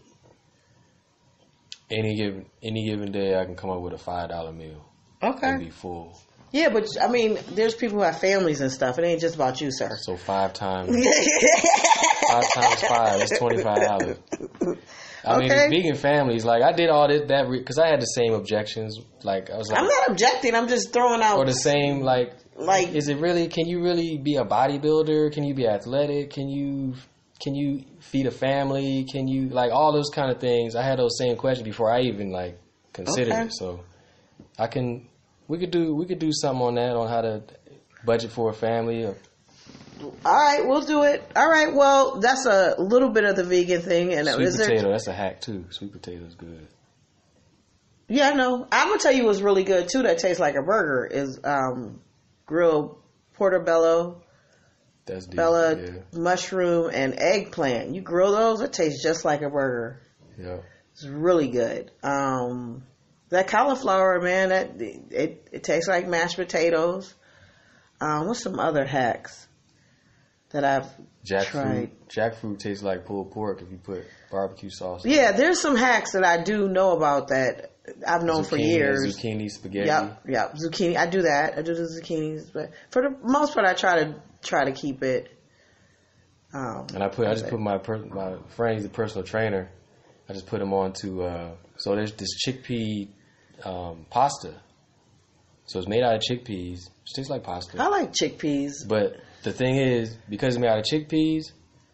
Any given any given day, I can come up with a five dollar meal Okay. and be full. Yeah, but I mean, there's people who have families and stuff. It ain't just about you, sir. So five times, five times five, that's twenty-five dollars. I mean, Okay. it's vegan families. Like, I did all that, that because I had the same objections. Like, I was like, I'm not objecting. I'm just throwing out. or the same, like, Like- is it really, can you really be a bodybuilder? Can you be athletic? Can you, can you feed a family? Can you, like, all those kind of things? I had those same questions before I even, like, considered Okay. it. So, I can, we could do, we could do something on that, on how to budget for a family. Or, All right, we'll do it. All right, well, that's a little bit of the vegan thing. And sweet is there- potato, that's a hack, too. Sweet potato's good. Yeah, I know. I'm gonna tell you what's really good too. That tastes like a burger is um, grilled portobello, That's deep. bella, Yeah. mushroom, and eggplant. You grill those, it tastes just like a burger. Yeah. It's really good. Um, that cauliflower, man, that it, it tastes like mashed potatoes. Um, what's some other hacks that I've Jackfruit. tried? Jackfruit tastes like pulled pork if you put barbecue sauce. Yeah, there's some hacks that I do know about that I've known for Zucchini, years. Zucchini spaghetti. Yep, yep. Zucchini. I do that. I do the zucchinis, but for the most part, I try to try to keep it. Um, And I put, I just put my per, my friend, he's a personal trainer. I just put him on to. Uh, so there's this chickpea um, pasta. So it's made out of chickpeas. It tastes like pasta. I like chickpeas. But the thing is, because it's made out of chickpeas,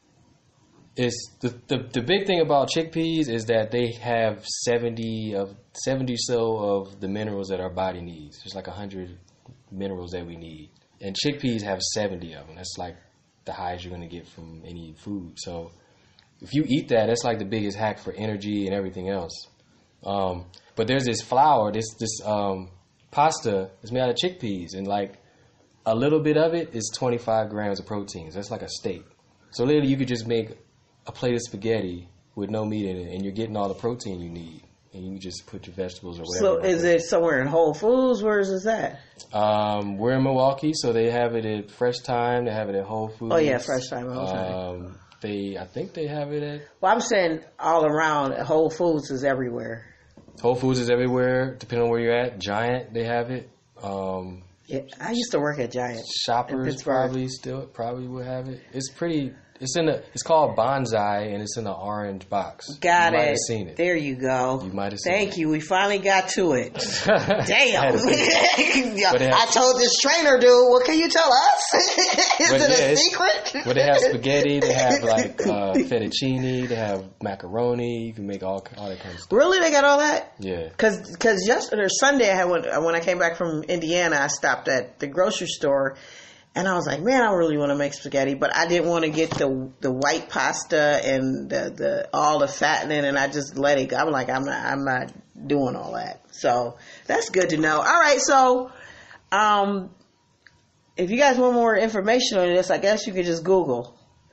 it's the, the the big thing about chickpeas is that they have seventy of seventy so of the minerals that our body needs. There's like a hundred minerals that we need, and chickpeas have seventy of them. That's like the highest you're going to get from any food. So if you eat that, that's like the biggest hack for energy and everything else. Um, but there's this flour, this this um, pasta is made out of chickpeas, and like a little bit of it is twenty-five grams of proteins. That's like a steak. So literally, you could just make a plate of spaghetti with no meat in it, and you're getting all the protein you need. And you just put your vegetables or whatever. So is it somewhere in Whole Foods? Where is that? Um, we're in Milwaukee, so they have it at Fresh Time. They have it at Whole Foods. Oh yeah, Fresh Time. Whole Time. Um, they, I think they have it at Well, I'm saying all around. Whole Foods is everywhere. Whole Foods is everywhere, depending on where you're at. Giant, they have it. Um, Yeah, I used to work at Giant. In Shoppers Pittsburgh. probably still probably will have it. It's pretty. It's in the. It's called Bonsai, and it's in the orange box. Got you it. Might have seen it. There you go. You might have seen Thank it. you. We finally got to it. I Damn. had to think. Yeah, But it has- I told this trainer dude, what can you tell us? Is But it yeah, a it's- secret? But they have spaghetti. They have like uh, fettuccine. They have macaroni. You can make all all that kind of stuff. Really? They got all that? Yeah. Cause, cause yesterday or Sunday, I had went, when I came back from Indiana, I stopped at the grocery store, and I was like, man, I really want to make spaghetti, but I didn't want to get the the white pasta and the, the all the fattening, and I just let it go. I'm like, I'm not, I'm not doing all that. So that's good to know. All right, so um, if you guys want more information on this, I guess you could just Google.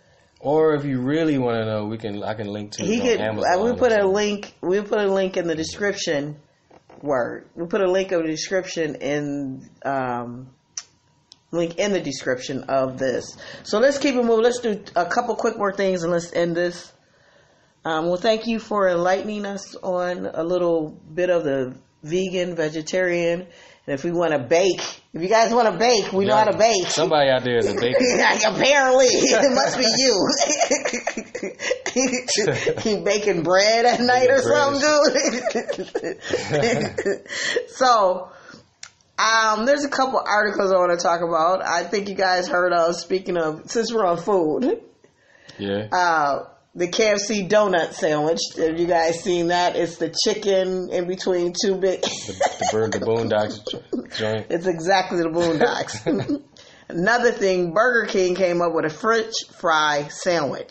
Or if you really want to know, we can I can link to He it could. on Amazon. We put or a something. link. We put a link in the description. Word. We put a link of the description in um, link in the description of this. So let's keep it moving. Let's do a couple quick more things and let's end this. Um, well, thank you for enlightening us on a little bit of the vegan, vegetarian, and if we want to bake, if you guys want to bake, we know Yeah, how to bake. Somebody out there is a baker. Apparently, it must be you. You baking bread at night or something, dude. So, um, there's a couple articles I want to talk about. I think you guys heard of. Speaking of, since we're on food, Yeah. uh, the K F C donut sandwich. Have you guys seen that? It's the chicken in between two big. the, the bird, the Boondocks joint. It's exactly the Boondocks. Another thing, Burger King came up with a French fry sandwich.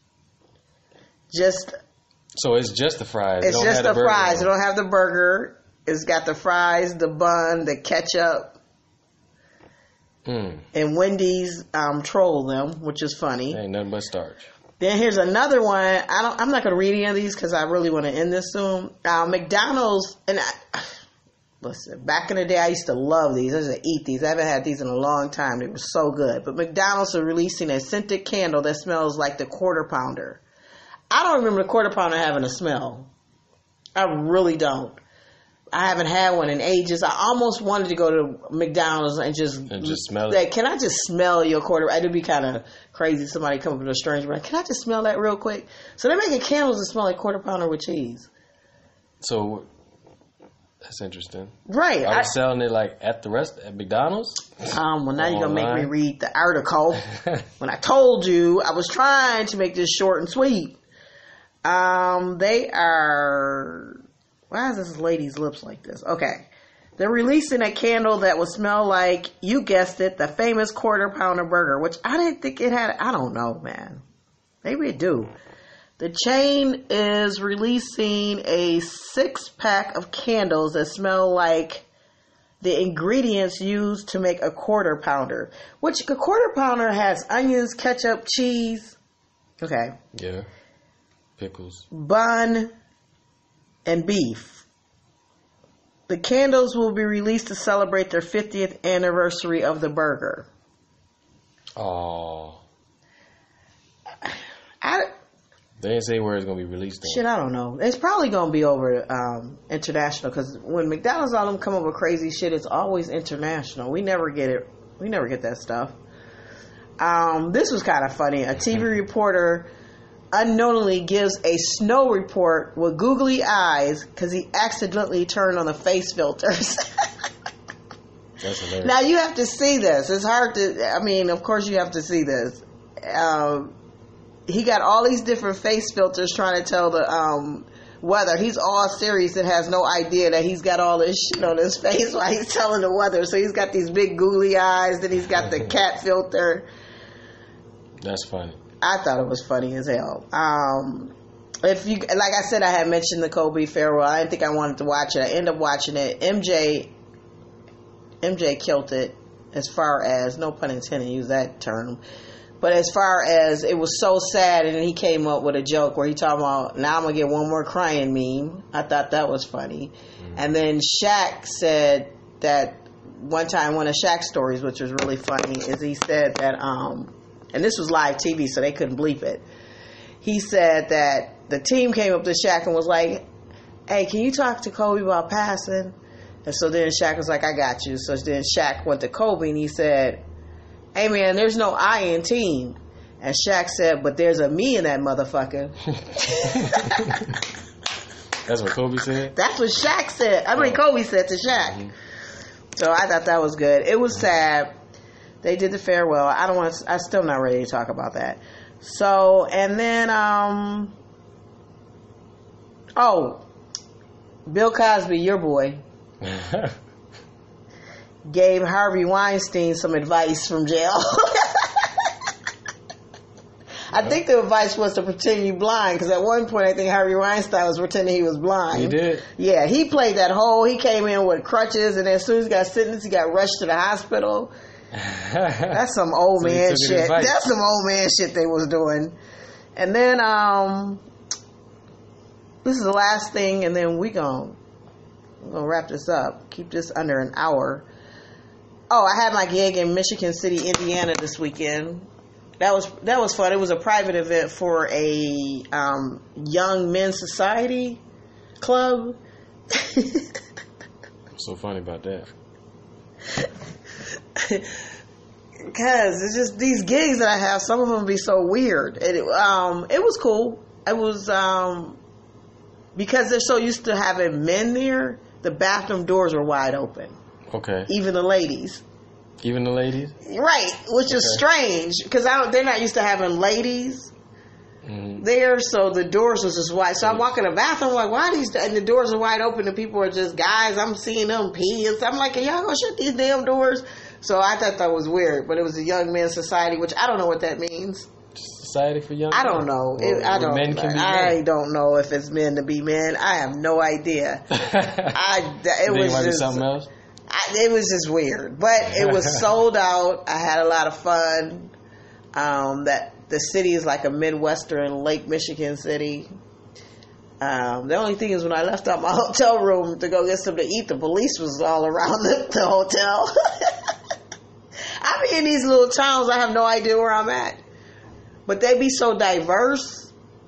Just So it's just the fries. It it's don't just have the burger fries. It on. don't have the burger. It's got the fries, the bun, the ketchup, Mm, and Wendy's um, troll them, which is funny. ain't nothing but starch. Then here's another one. I don't. I'm not going to read any of these because I really want to end this soon. Uh, McDonald's and I, listen. Back in the day, I used to love these. I used to eat these. I haven't had these in a long time. They were so good. But McDonald's are releasing a scented candle that smells like the Quarter Pounder. I don't remember the Quarter Pounder having a smell. I really don't. I haven't had one in ages. I almost wanted to go to McDonald's and just And just smell it. like, can I just smell your quarter? It'd be kind of crazy. Somebody come up with a stranger, like, can I just smell that real quick? So they're making candles that smell like Quarter Pounder with cheese. So that's interesting. Right. Are I, they selling it like at the rest at McDonald's? um. Well, now you're gonna make me Online? read the article. When I told you, I was trying to make this short and sweet. Um. They are. Why is this lady's lips like this? Okay. They're releasing a candle that will smell like, you guessed it, the famous Quarter Pounder burger, which I didn't think it had. I don't know, man. Maybe it do. The chain is releasing a six pack of candles that smell like the ingredients used to make a Quarter Pounder, which a Quarter Pounder has onions, ketchup, cheese, okay, Yeah. Pickles. bun, and beef. The candles will be released to celebrate their fiftieth anniversary of the burger. Oh. I, They didn't say where it's gonna be released on. shit, I don't know. It's probably going to be over um, international because when McDonald's all them come up with crazy shit, it's always international. We never get it. We never get that stuff. Um, this was kind of funny. A T V reporter unknowingly gives a snow report with googly eyes because he accidentally turned on the face filters. That's hilarious. Now you have to see this. It's hard to. I mean, of course you have to see this. Um, he got all these different face filters trying to tell the um, weather. He's all serious and has no idea that he's got all this shit on his face while he's telling the weather. So he's got these big googly eyes. Then he's got the cat filter. That's funny. I thought it was funny as hell. Um, if you like, I said I had mentioned the Kobe farewell. I didn't think I wanted to watch it. I ended up watching it. M J, M J killed it. As far as, no pun intended, use that term. But as far as, it was so sad, and then he came up with a joke where he talking about, now I'm gonna get one more crying meme. I thought that was funny. Mm-hmm. And then Shaq said that one time, one of Shaq's stories, which was really funny, is he said that um. and this was live T V, so they couldn't bleep it. He said that the team came up to Shaq and was like, hey, can you talk to Kobe about passing? And so then Shaq was like, I got you. So then Shaq went to Kobe and he said, hey, man, there's no I in team. And Shaq said, but there's a me in that motherfucker. That's what Kobe said? That's what Shaq said. I mean, Kobe said to Shaq. Mm-hmm. So I thought that was good. It was sad. They did the farewell. I don't want to, I'm still not ready to talk about that. So, and then, um, oh, Bill Cosby, your boy, gave Harvey Weinstein some advice from jail. I think the advice was to pretend you blind, because at one point I think Harvey Weinstein was pretending he was blind. He did? Yeah, he played that whole, he came in with crutches, and as soon as he got sentenced, he got rushed to the hospital. That's some old So you man took his shit. advice. That's some old man shit they was doing. And then um, this is the last thing, and then we gon' we're gonna wrap this up. Keep this under an hour. Oh, I had my gig in Michigan City, Indiana this weekend. That was that was fun. It was a private event for a um, young men's society club. What's so funny about that? Because it's just these gigs that I have, some of them be so weird. And it, um, it was cool. It was um, because they're so used to having men there, the bathroom doors were wide open. Okay. Even the ladies. Even the ladies? Right, which is Okay. strange because I don't, they're not used to having ladies Mm-hmm. there, so the doors was just wide. So I walk in the bathroom, like, why are these, and the doors are wide open and people are just guys. I'm seeing them pee, and so I'm like, can y'all go shut these damn doors? So I thought that was weird, but it was a young men's society, which I don't know what that means. Society for young I men? don't know. Where- It, I where don't. Men can be I men. don't know if it's men to be men. I have no idea. I it You think was it might be just something else? I, it was just weird, but it was sold out. I had a lot of fun. Um, that the city is like a Midwestern Lake Michigan city. Um, the only thing is when I left out my hotel room to go get something to eat, the police was all around the, the hotel. I be in these little towns, I have no idea where I'm at. But they be so diverse.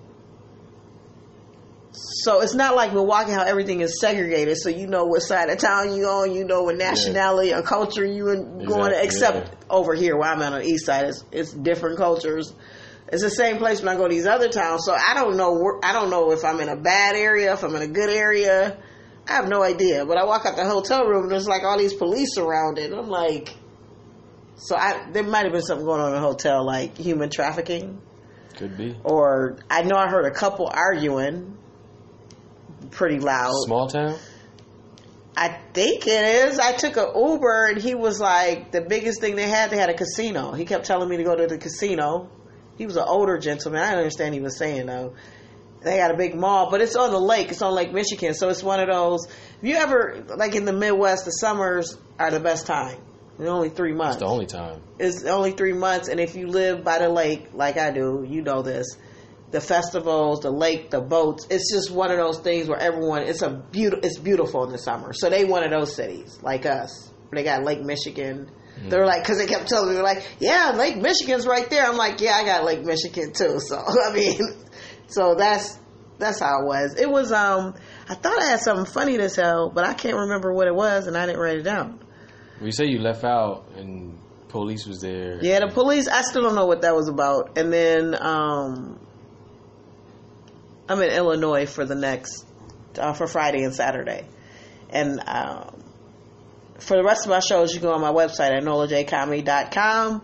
So it's not like Milwaukee how everything is segregated. So you know what side of town you on, you know what nationality or culture you in going to. Exactly, Except yeah. over here where I'm at on the east side, it's, it's different cultures. It's the same place when I go to these other towns. So I don't know. Where, I don't know if I'm in a bad area, if I'm in a good area. I have no idea. But I walk out the hotel room and there's like all these police around it. I'm like, so I there might have been something going on in the hotel, like human trafficking, Could be. or I know I heard a couple arguing pretty loud. Small town? I think it is. I took an Uber and he was like, the biggest thing they had, they had a casino. He kept telling me to go to the casino. He was an older gentleman. I don't understand what he was saying though. They got a big mall, but it's on the lake. It's on Lake Michigan. So it's one of those, if you ever, like in the Midwest, the summers are the best time. They're only three months. It's the only time. It's only three months. And if you live by the lake, like I do, you know this. The festivals, the lake, the boats. It's just one of those things where everyone. It's a beautiful. It's beautiful in the summer. So they one of those cities like us. They got Lake Michigan. Mm. They're like, because they kept telling me, they're like, yeah, Lake Michigan's right there. I'm like, yeah, I got Lake Michigan too. So I mean, so that's that's how it was. It was. Um, I thought I had something funny to tell, but I can't remember what it was, and I didn't write it down. Well, you say you left out and police was there. Yeah, the police. I still don't know what that was about. And then. Um, I'm in Illinois for the next, uh, for Friday and Saturday. And um, for the rest of my shows, you go on my website at nola j comedy dot com.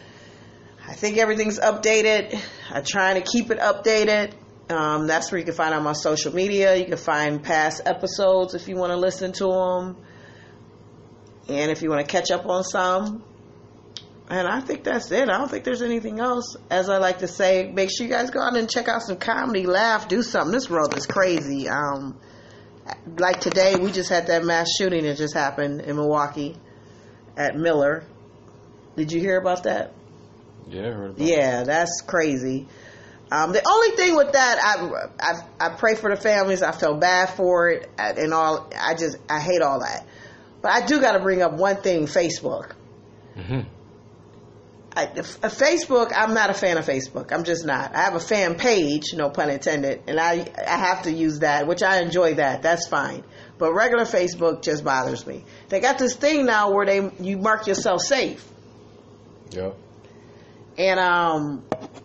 I think everything's updated. I'm trying to keep it updated. Um, that's where you can find out my social media. You can find past episodes if you want to listen to them. And if you want to catch up on some. And I think that's it. I don't think there's anything else. As I like to say, make sure you guys go out and check out some comedy, laugh, do something. This world is crazy. Um, like today, we just had that mass shooting that just happened in Milwaukee at Miller. Did you hear about that? Yeah, I heard about Yeah, that's crazy. Um, the only thing with that, I, I I pray for the families. I feel bad for it and all. I just I hate all that. But I do got to bring up one thing: Facebook. Mm-hmm. I, a Facebook, I'm not a fan of Facebook. I'm just not. I have a fan page, no pun intended, and I I have to use that, which I enjoy that. That's fine. But regular Facebook just bothers me. They got this thing now where they you mark yourself safe. Yeah. And um,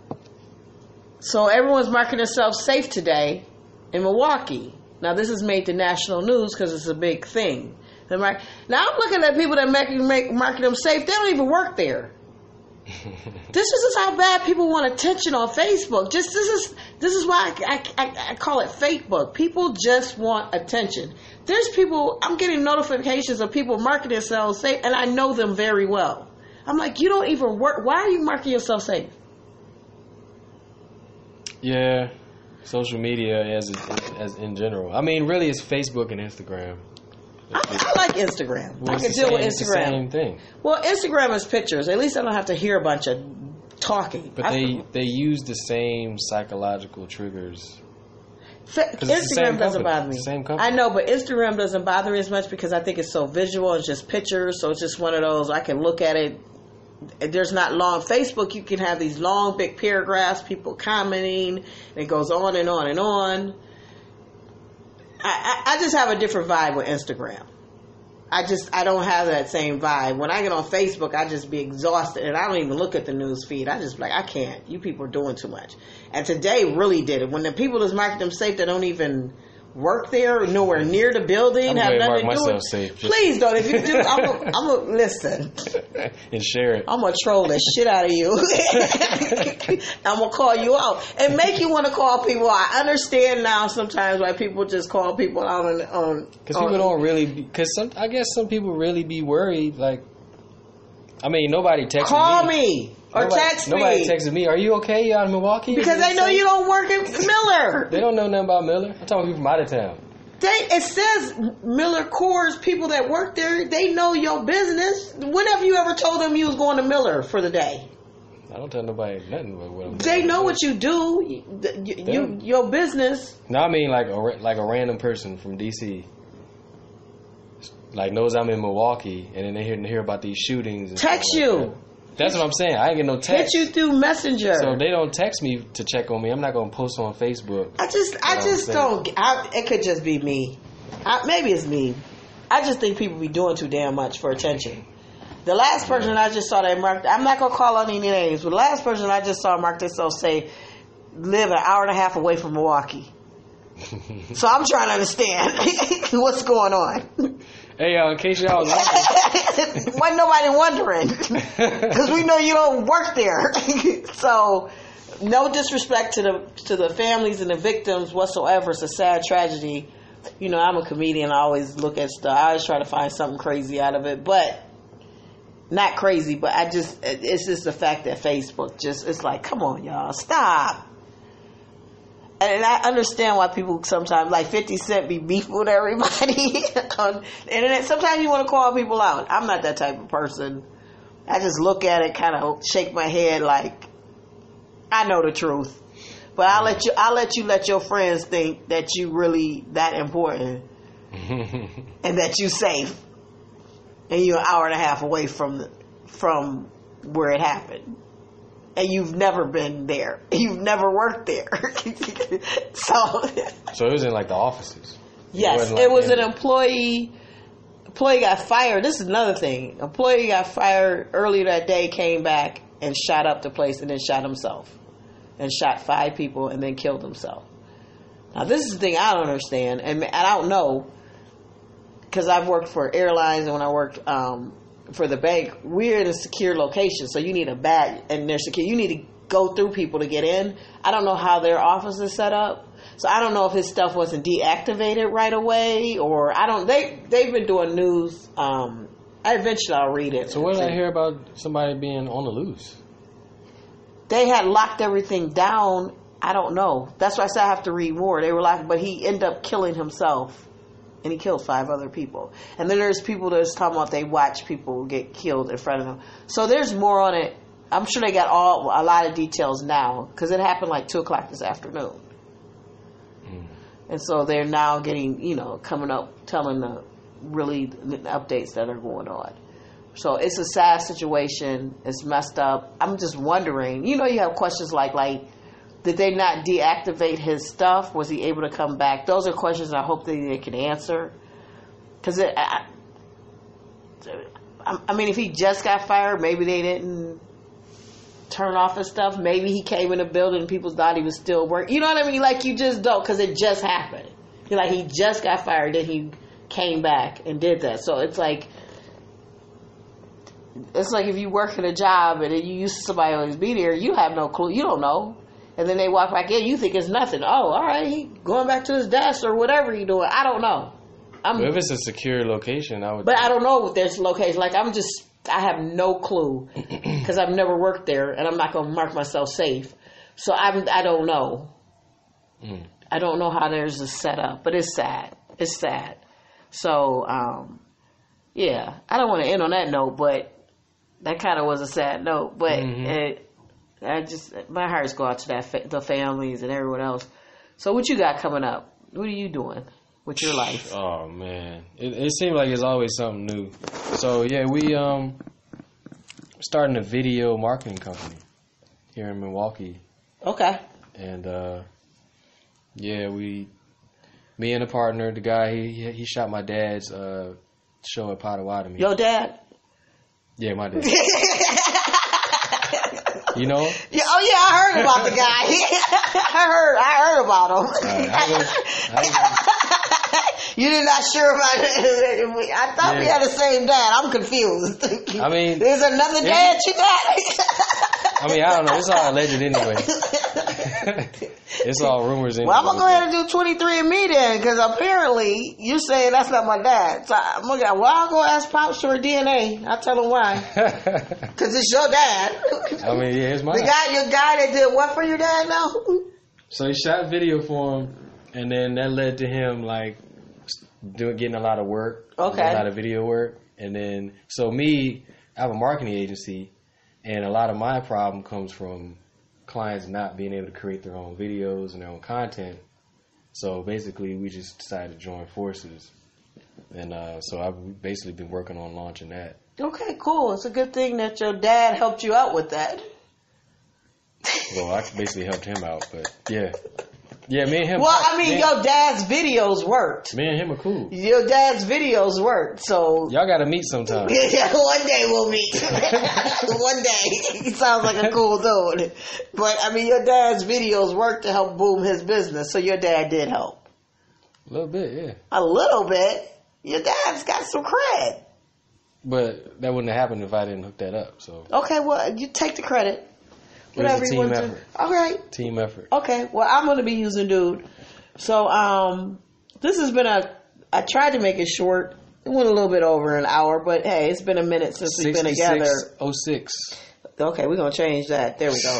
so everyone's marking themselves safe today in Milwaukee. Now this has made the national news because it's a big thing. They're mark- now I'm looking at people that make, make marking them safe. They don't even work there. This is how bad people want attention on Facebook. Just this is this is why I, I, I call it Facebook. People just want attention. There's people. I'm getting notifications of people marking themselves safe, and I know them very well. I'm like, you don't even work. Why are you marking yourself safe? Yeah, social media as as in general. I mean, really, it's Facebook and Instagram. I, I like Instagram. Well, I it's can the deal same- with it's the Instagram. same thing. Well, Instagram is pictures. At least I don't have to hear a bunch of talking. But I- they they use the same psychological triggers. Fa- 'Cause it's the same Instagram doesn't company. bother me. It's the same company. I know, but Instagram doesn't bother me as much because I think it's so visual. It's just pictures, so it's just one of those. I can look at it. There's not long. Facebook, you can have these long, big paragraphs, people commenting, and it goes on and on and on. I, I, I just have a different vibe with Instagram. I just, I don't have that same vibe. When I get on Facebook, I just be exhausted and I don't even look at the news feed. I just be like, I can't. You people are doing too much. And today really did it. When the people that's marking them safe that don't even work there, nowhere near the building, I'm have going to nothing mark to do with myself safe. Just- Please don't. If you do, I'm gonna, I'm gonna listen. and share it. I'm gonna troll the shit out of you. I'm gonna call you out and make you want to call people. I understand now sometimes why people just call people out on on. Because people don't really, because some, I guess some people really be worried. Like, I mean, nobody texted call me. me or nobody, text nobody me texted me. Are you okay? You out in Milwaukee? because they know you don't work at Miller. They don't know nothing about Miller. I'm talking people from out of town. They, it says Miller Coors, people that work there, they know your business. When have you ever told them you was going to Miller for the day? I don't tell nobody nothing about what I'm They doing. know what you do. You, you, you, your business. No, I mean like a ra- like a random person from D C. Like knows I'm in Milwaukee, and then they hear hear about these shootings. And Text stuff like you. that. That's what I'm saying. I ain't get no Hit text. you through Messenger. So if they don't text me to check on me, I'm not gonna post on Facebook. I just, I You know just what I'm don't. I, it could just be me. I, maybe it's me. I just think people be doing too damn much for attention. The last person I just saw that marked, I'm not gonna call out any names, but the last person I just saw mark themselves say live an hour and a half away from Milwaukee. So I'm trying to understand what's going on. Hey, uh, in case y'all was wondering, Wasn't nobody wondering because we know you don't work there. So no disrespect to the to the families and the victims whatsoever. It's a sad tragedy. You know, I'm a comedian. I always look at stuff. I always try to find something crazy out of it, but not crazy. But I just, it's just the fact that Facebook just, it's like, come on, y'all, stop. And I understand why people sometimes, like fifty Cent, be beefing with everybody on the internet. Sometimes you want to call people out. I'm not that type of person. I just look at it, kind of shake my head, like I know the truth. But I'll let you. I'll let you let your friends think that you really that important and that you safe, and you're an hour and a half away from the, from where it happened. And you've never been there. You've never worked there. so, so it was in like the offices. yes, wasn't it like was in- an employee. Employee got fired. This is another thing. Employee got fired earlier that day, came back and shot up the place and then shot himself. And shot five people and then killed himself. Now, this is the thing I don't understand. And I don't know. Because I've worked for airlines and when I worked um, for the bank, we're in a secure location, so you need a badge, and they're secure. You need to go through people to get in. I don't know how their office is set up, so I don't know if his stuff wasn't deactivated right away, or I don't. They they've been doing news. Um, I eventually I'll read it. So what did I hear about somebody being on the loose? They had locked everything down. I don't know. That's why I said I have to read more. They were locked, but he ended up killing himself. And he killed five other people. And then there's people that's talking about they watch people get killed in front of them. So there's more on it. I'm sure they got all a lot of details now because it happened like two o'clock this afternoon. Mm. And so they're now getting, you know, coming up, telling the really the updates that are going on. So it's a sad situation. It's messed up. I'm just wondering. You know, you have questions like like. Did they not deactivate his stuff? Was he able to come back? Those are questions I hope that they can answer. Because, I, I mean, if he just got fired, maybe they didn't turn off his stuff. Maybe he came in the building and people thought he was still working. You know what I mean? Like, you just don't, because it just happened. You're like, he just got fired, then he came back and did that. So it's like, it's like if you work at a job and you used to somebody always be there, you have no clue. You don't know. And then they walk back in, you think it's nothing. Oh, all right, he going back to his desk or whatever he doing. I don't know. I'm, But if it's a secure location, I would. but I don't know what there's location. Like, I'm just, I have no clue because I've never worked there and I'm not going to mark myself safe. So I'm, I don't know. Mm. I don't know how there's a setup, but it's sad. It's sad. So, um, yeah, I don't want to end on that note, but that kind of was a sad note. But Mm-hmm. it, I just, my hearts go out to that fa- the families and everyone else. So, what you got coming up? What are you doing with your life? Oh man, it, it seems like it's always something new. So yeah, we um starting a video marketing company here in Milwaukee, Okay. and uh, yeah, we, me and a partner, the guy he he, he shot my dad's uh, show at Potawatomi. Your dad? Yeah, my dad. You know? Yeah, oh yeah, I heard about the guy. I heard, I heard about him. Alright, I was, I was, You're not sure about it. I thought we Yeah. had the same dad. I'm confused. I mean, there's another yeah. dad you got. I mean, I don't know. It's all alleged anyway. It's all rumors anyway. Well, I'm gonna go ahead and do twenty-three and me then, because apparently you're saying that's not my dad. So I'm gonna go. Well, I'll go ask Pops for D N A. I'll tell him why. Because it's your dad. I mean, yeah, it's mine. The guy, your guy that did what for your dad now? So he shot video for him, and then that led to him like doing getting a lot of work, Okay. a lot of video work, and then so me, I have a marketing agency, and a lot of my problem comes from clients not being able to create their own videos and their own content. So basically, we just decided to join forces, and uh, so I've basically been working on launching that. Okay, cool. It's a good thing that your dad helped you out with that. Well, I basically helped him out, but yeah, yeah, me and him. Well, I mean, me, your dad's videos worked. me and him are cool. Your dad's videos worked, so Y'all got to meet sometime. yeah, one day we'll meet. One day. He sounds like a cool dude. But, I mean, your dad's videos worked to help boom his business, so your dad did help. A little bit, yeah. A little bit. Your dad's got some cred. But that wouldn't have happened if I didn't hook that up. So Okay, well, you take the credit. it was Whatever a you team want to do. effort. All right. Team effort. Okay, well, I'm going to be using Dude. So, um, this has been a, I tried to make it short. It went a little bit over an hour, but hey, it's been a minute since we've been together. sixty-six oh six. Okay, we're going to change that. There we go.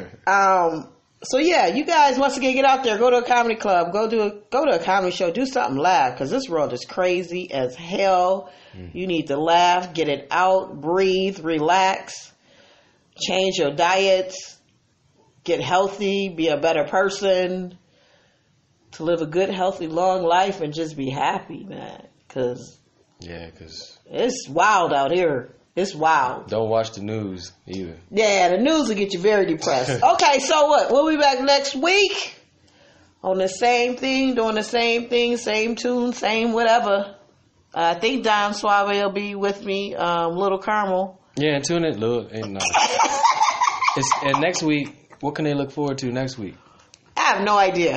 um, so yeah, you guys, once again, get out there, go to a comedy club, go do a, go to a comedy show, do something live, because this world is crazy as hell. Mm. You need to laugh, get it out, breathe, relax, change your diets, get healthy, be a better person, to live a good, healthy, long life, and just be happy, man. Because Yeah, because it's wild out here. It's wild. don't watch the news either. Yeah, the news will get you very depressed. Okay, so what? We'll be back next week on the same thing, doing the same thing, same tune, same whatever. I think Don Suave will be with me, um, Little Caramel. Yeah, and tune in. Look, and, uh, it's, and next week, what can they look forward to next week? I have no idea.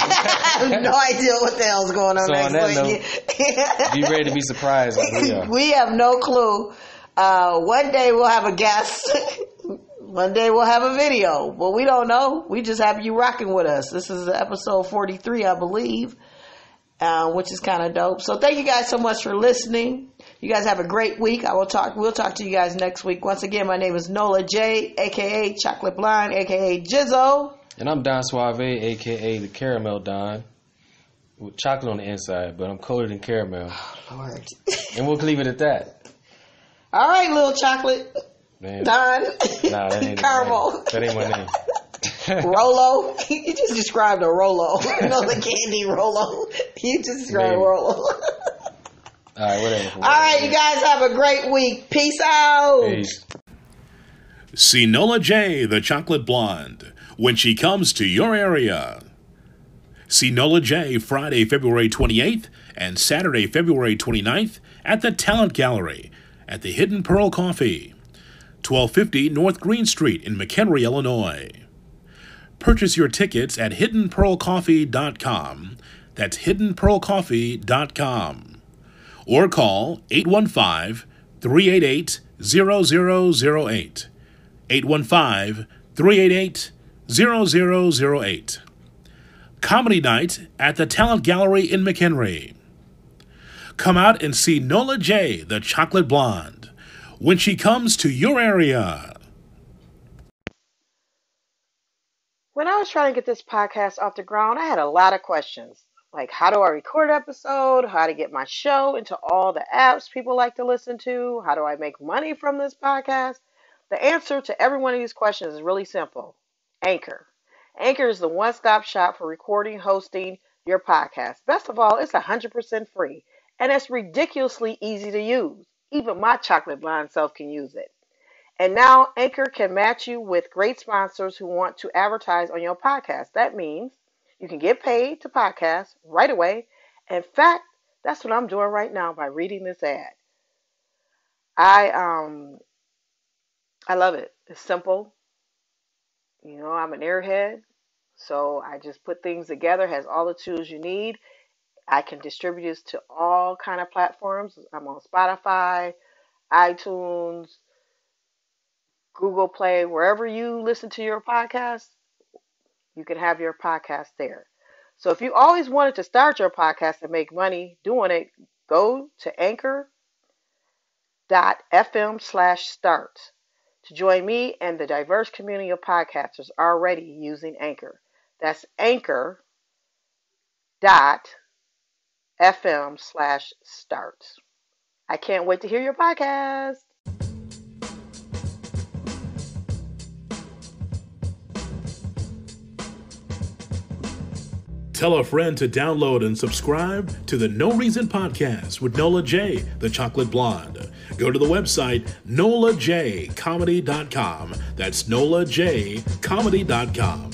I have no idea what the hell's going on So next on that week. note, be ready to be surprised like we are. We have no clue. Uh, one day we'll have a guest. One day we'll have a video. But we don't know. We just have you rocking with us. This is episode forty-three, I believe, uh, which is kind of dope. So thank you guys so much for listening. You guys have a great week. I will talk. We'll talk to you guys next week. Once again, my name is Nola J, aka Chocolate Blind, aka Jizzo. And I'm Don Suave, a k a the Caramel Don, with chocolate on the inside, but I'm colder than caramel. Lord. And we'll leave it at that. All right, little chocolate. Man. Don. Nah, that ain't Caramel. That ain't my name. Rolo. You just described a Rolo. You know the candy Rolo. You just described Maybe. Rolo. All right, whatever. All right, you guys have a great week. Peace out. Peace. See Nola J, the Chocolate Blonde, when she comes to your area. See Nola J Friday, February twenty-eighth and Saturday, February twenty-ninth at the Talent Gallery at the Hidden Pearl Coffee, twelve fifty North Green Street in McHenry, Illinois. Purchase your tickets at hidden pearl coffee dot com. That's hidden pearl coffee dot com. Or call eight one five, three eight eight, zero zero zero eight. eight one five, three eight eight, zero zero zero eight. Comedy Night at the Talent Gallery in McHenry. Come out and see Nola J, the Chocolate Blonde, when she comes to your area. When I was trying to get this podcast off the ground, I had a lot of questions. like how do I record an episode, how to get my show into all the apps people like to listen to, how do I make money from this podcast, the answer to every one of these questions is really simple. Anchor. Anchor is the one-stop shop for recording, hosting your podcast. Best of all, it's one hundred percent free, and it's ridiculously easy to use. Even my chocolate blonde self can use it. And now Anchor can match you with great sponsors who want to advertise on your podcast. That means you can get paid to podcast right away. In fact, that's what I'm doing right now by reading this ad. I um I love it. It's simple. You know, I'm an airhead, so I just put things together, has all the tools you need. I can distribute this to all kind of platforms. I'm on Spotify, iTunes, Google Play, wherever you listen to your podcast, you can have your podcast there. So if you always wanted to start your podcast and make money doing it, go to anchor dot f m slash start to join me and the diverse community of podcasters already using Anchor. That's anchor dot f m slash start. I can't wait to hear your podcast. Tell a friend to download and subscribe to the No Reason Podcast with Nola J, the Chocolate Blonde. Go to the website nola j comedy dot com. That's nola j comedy dot com.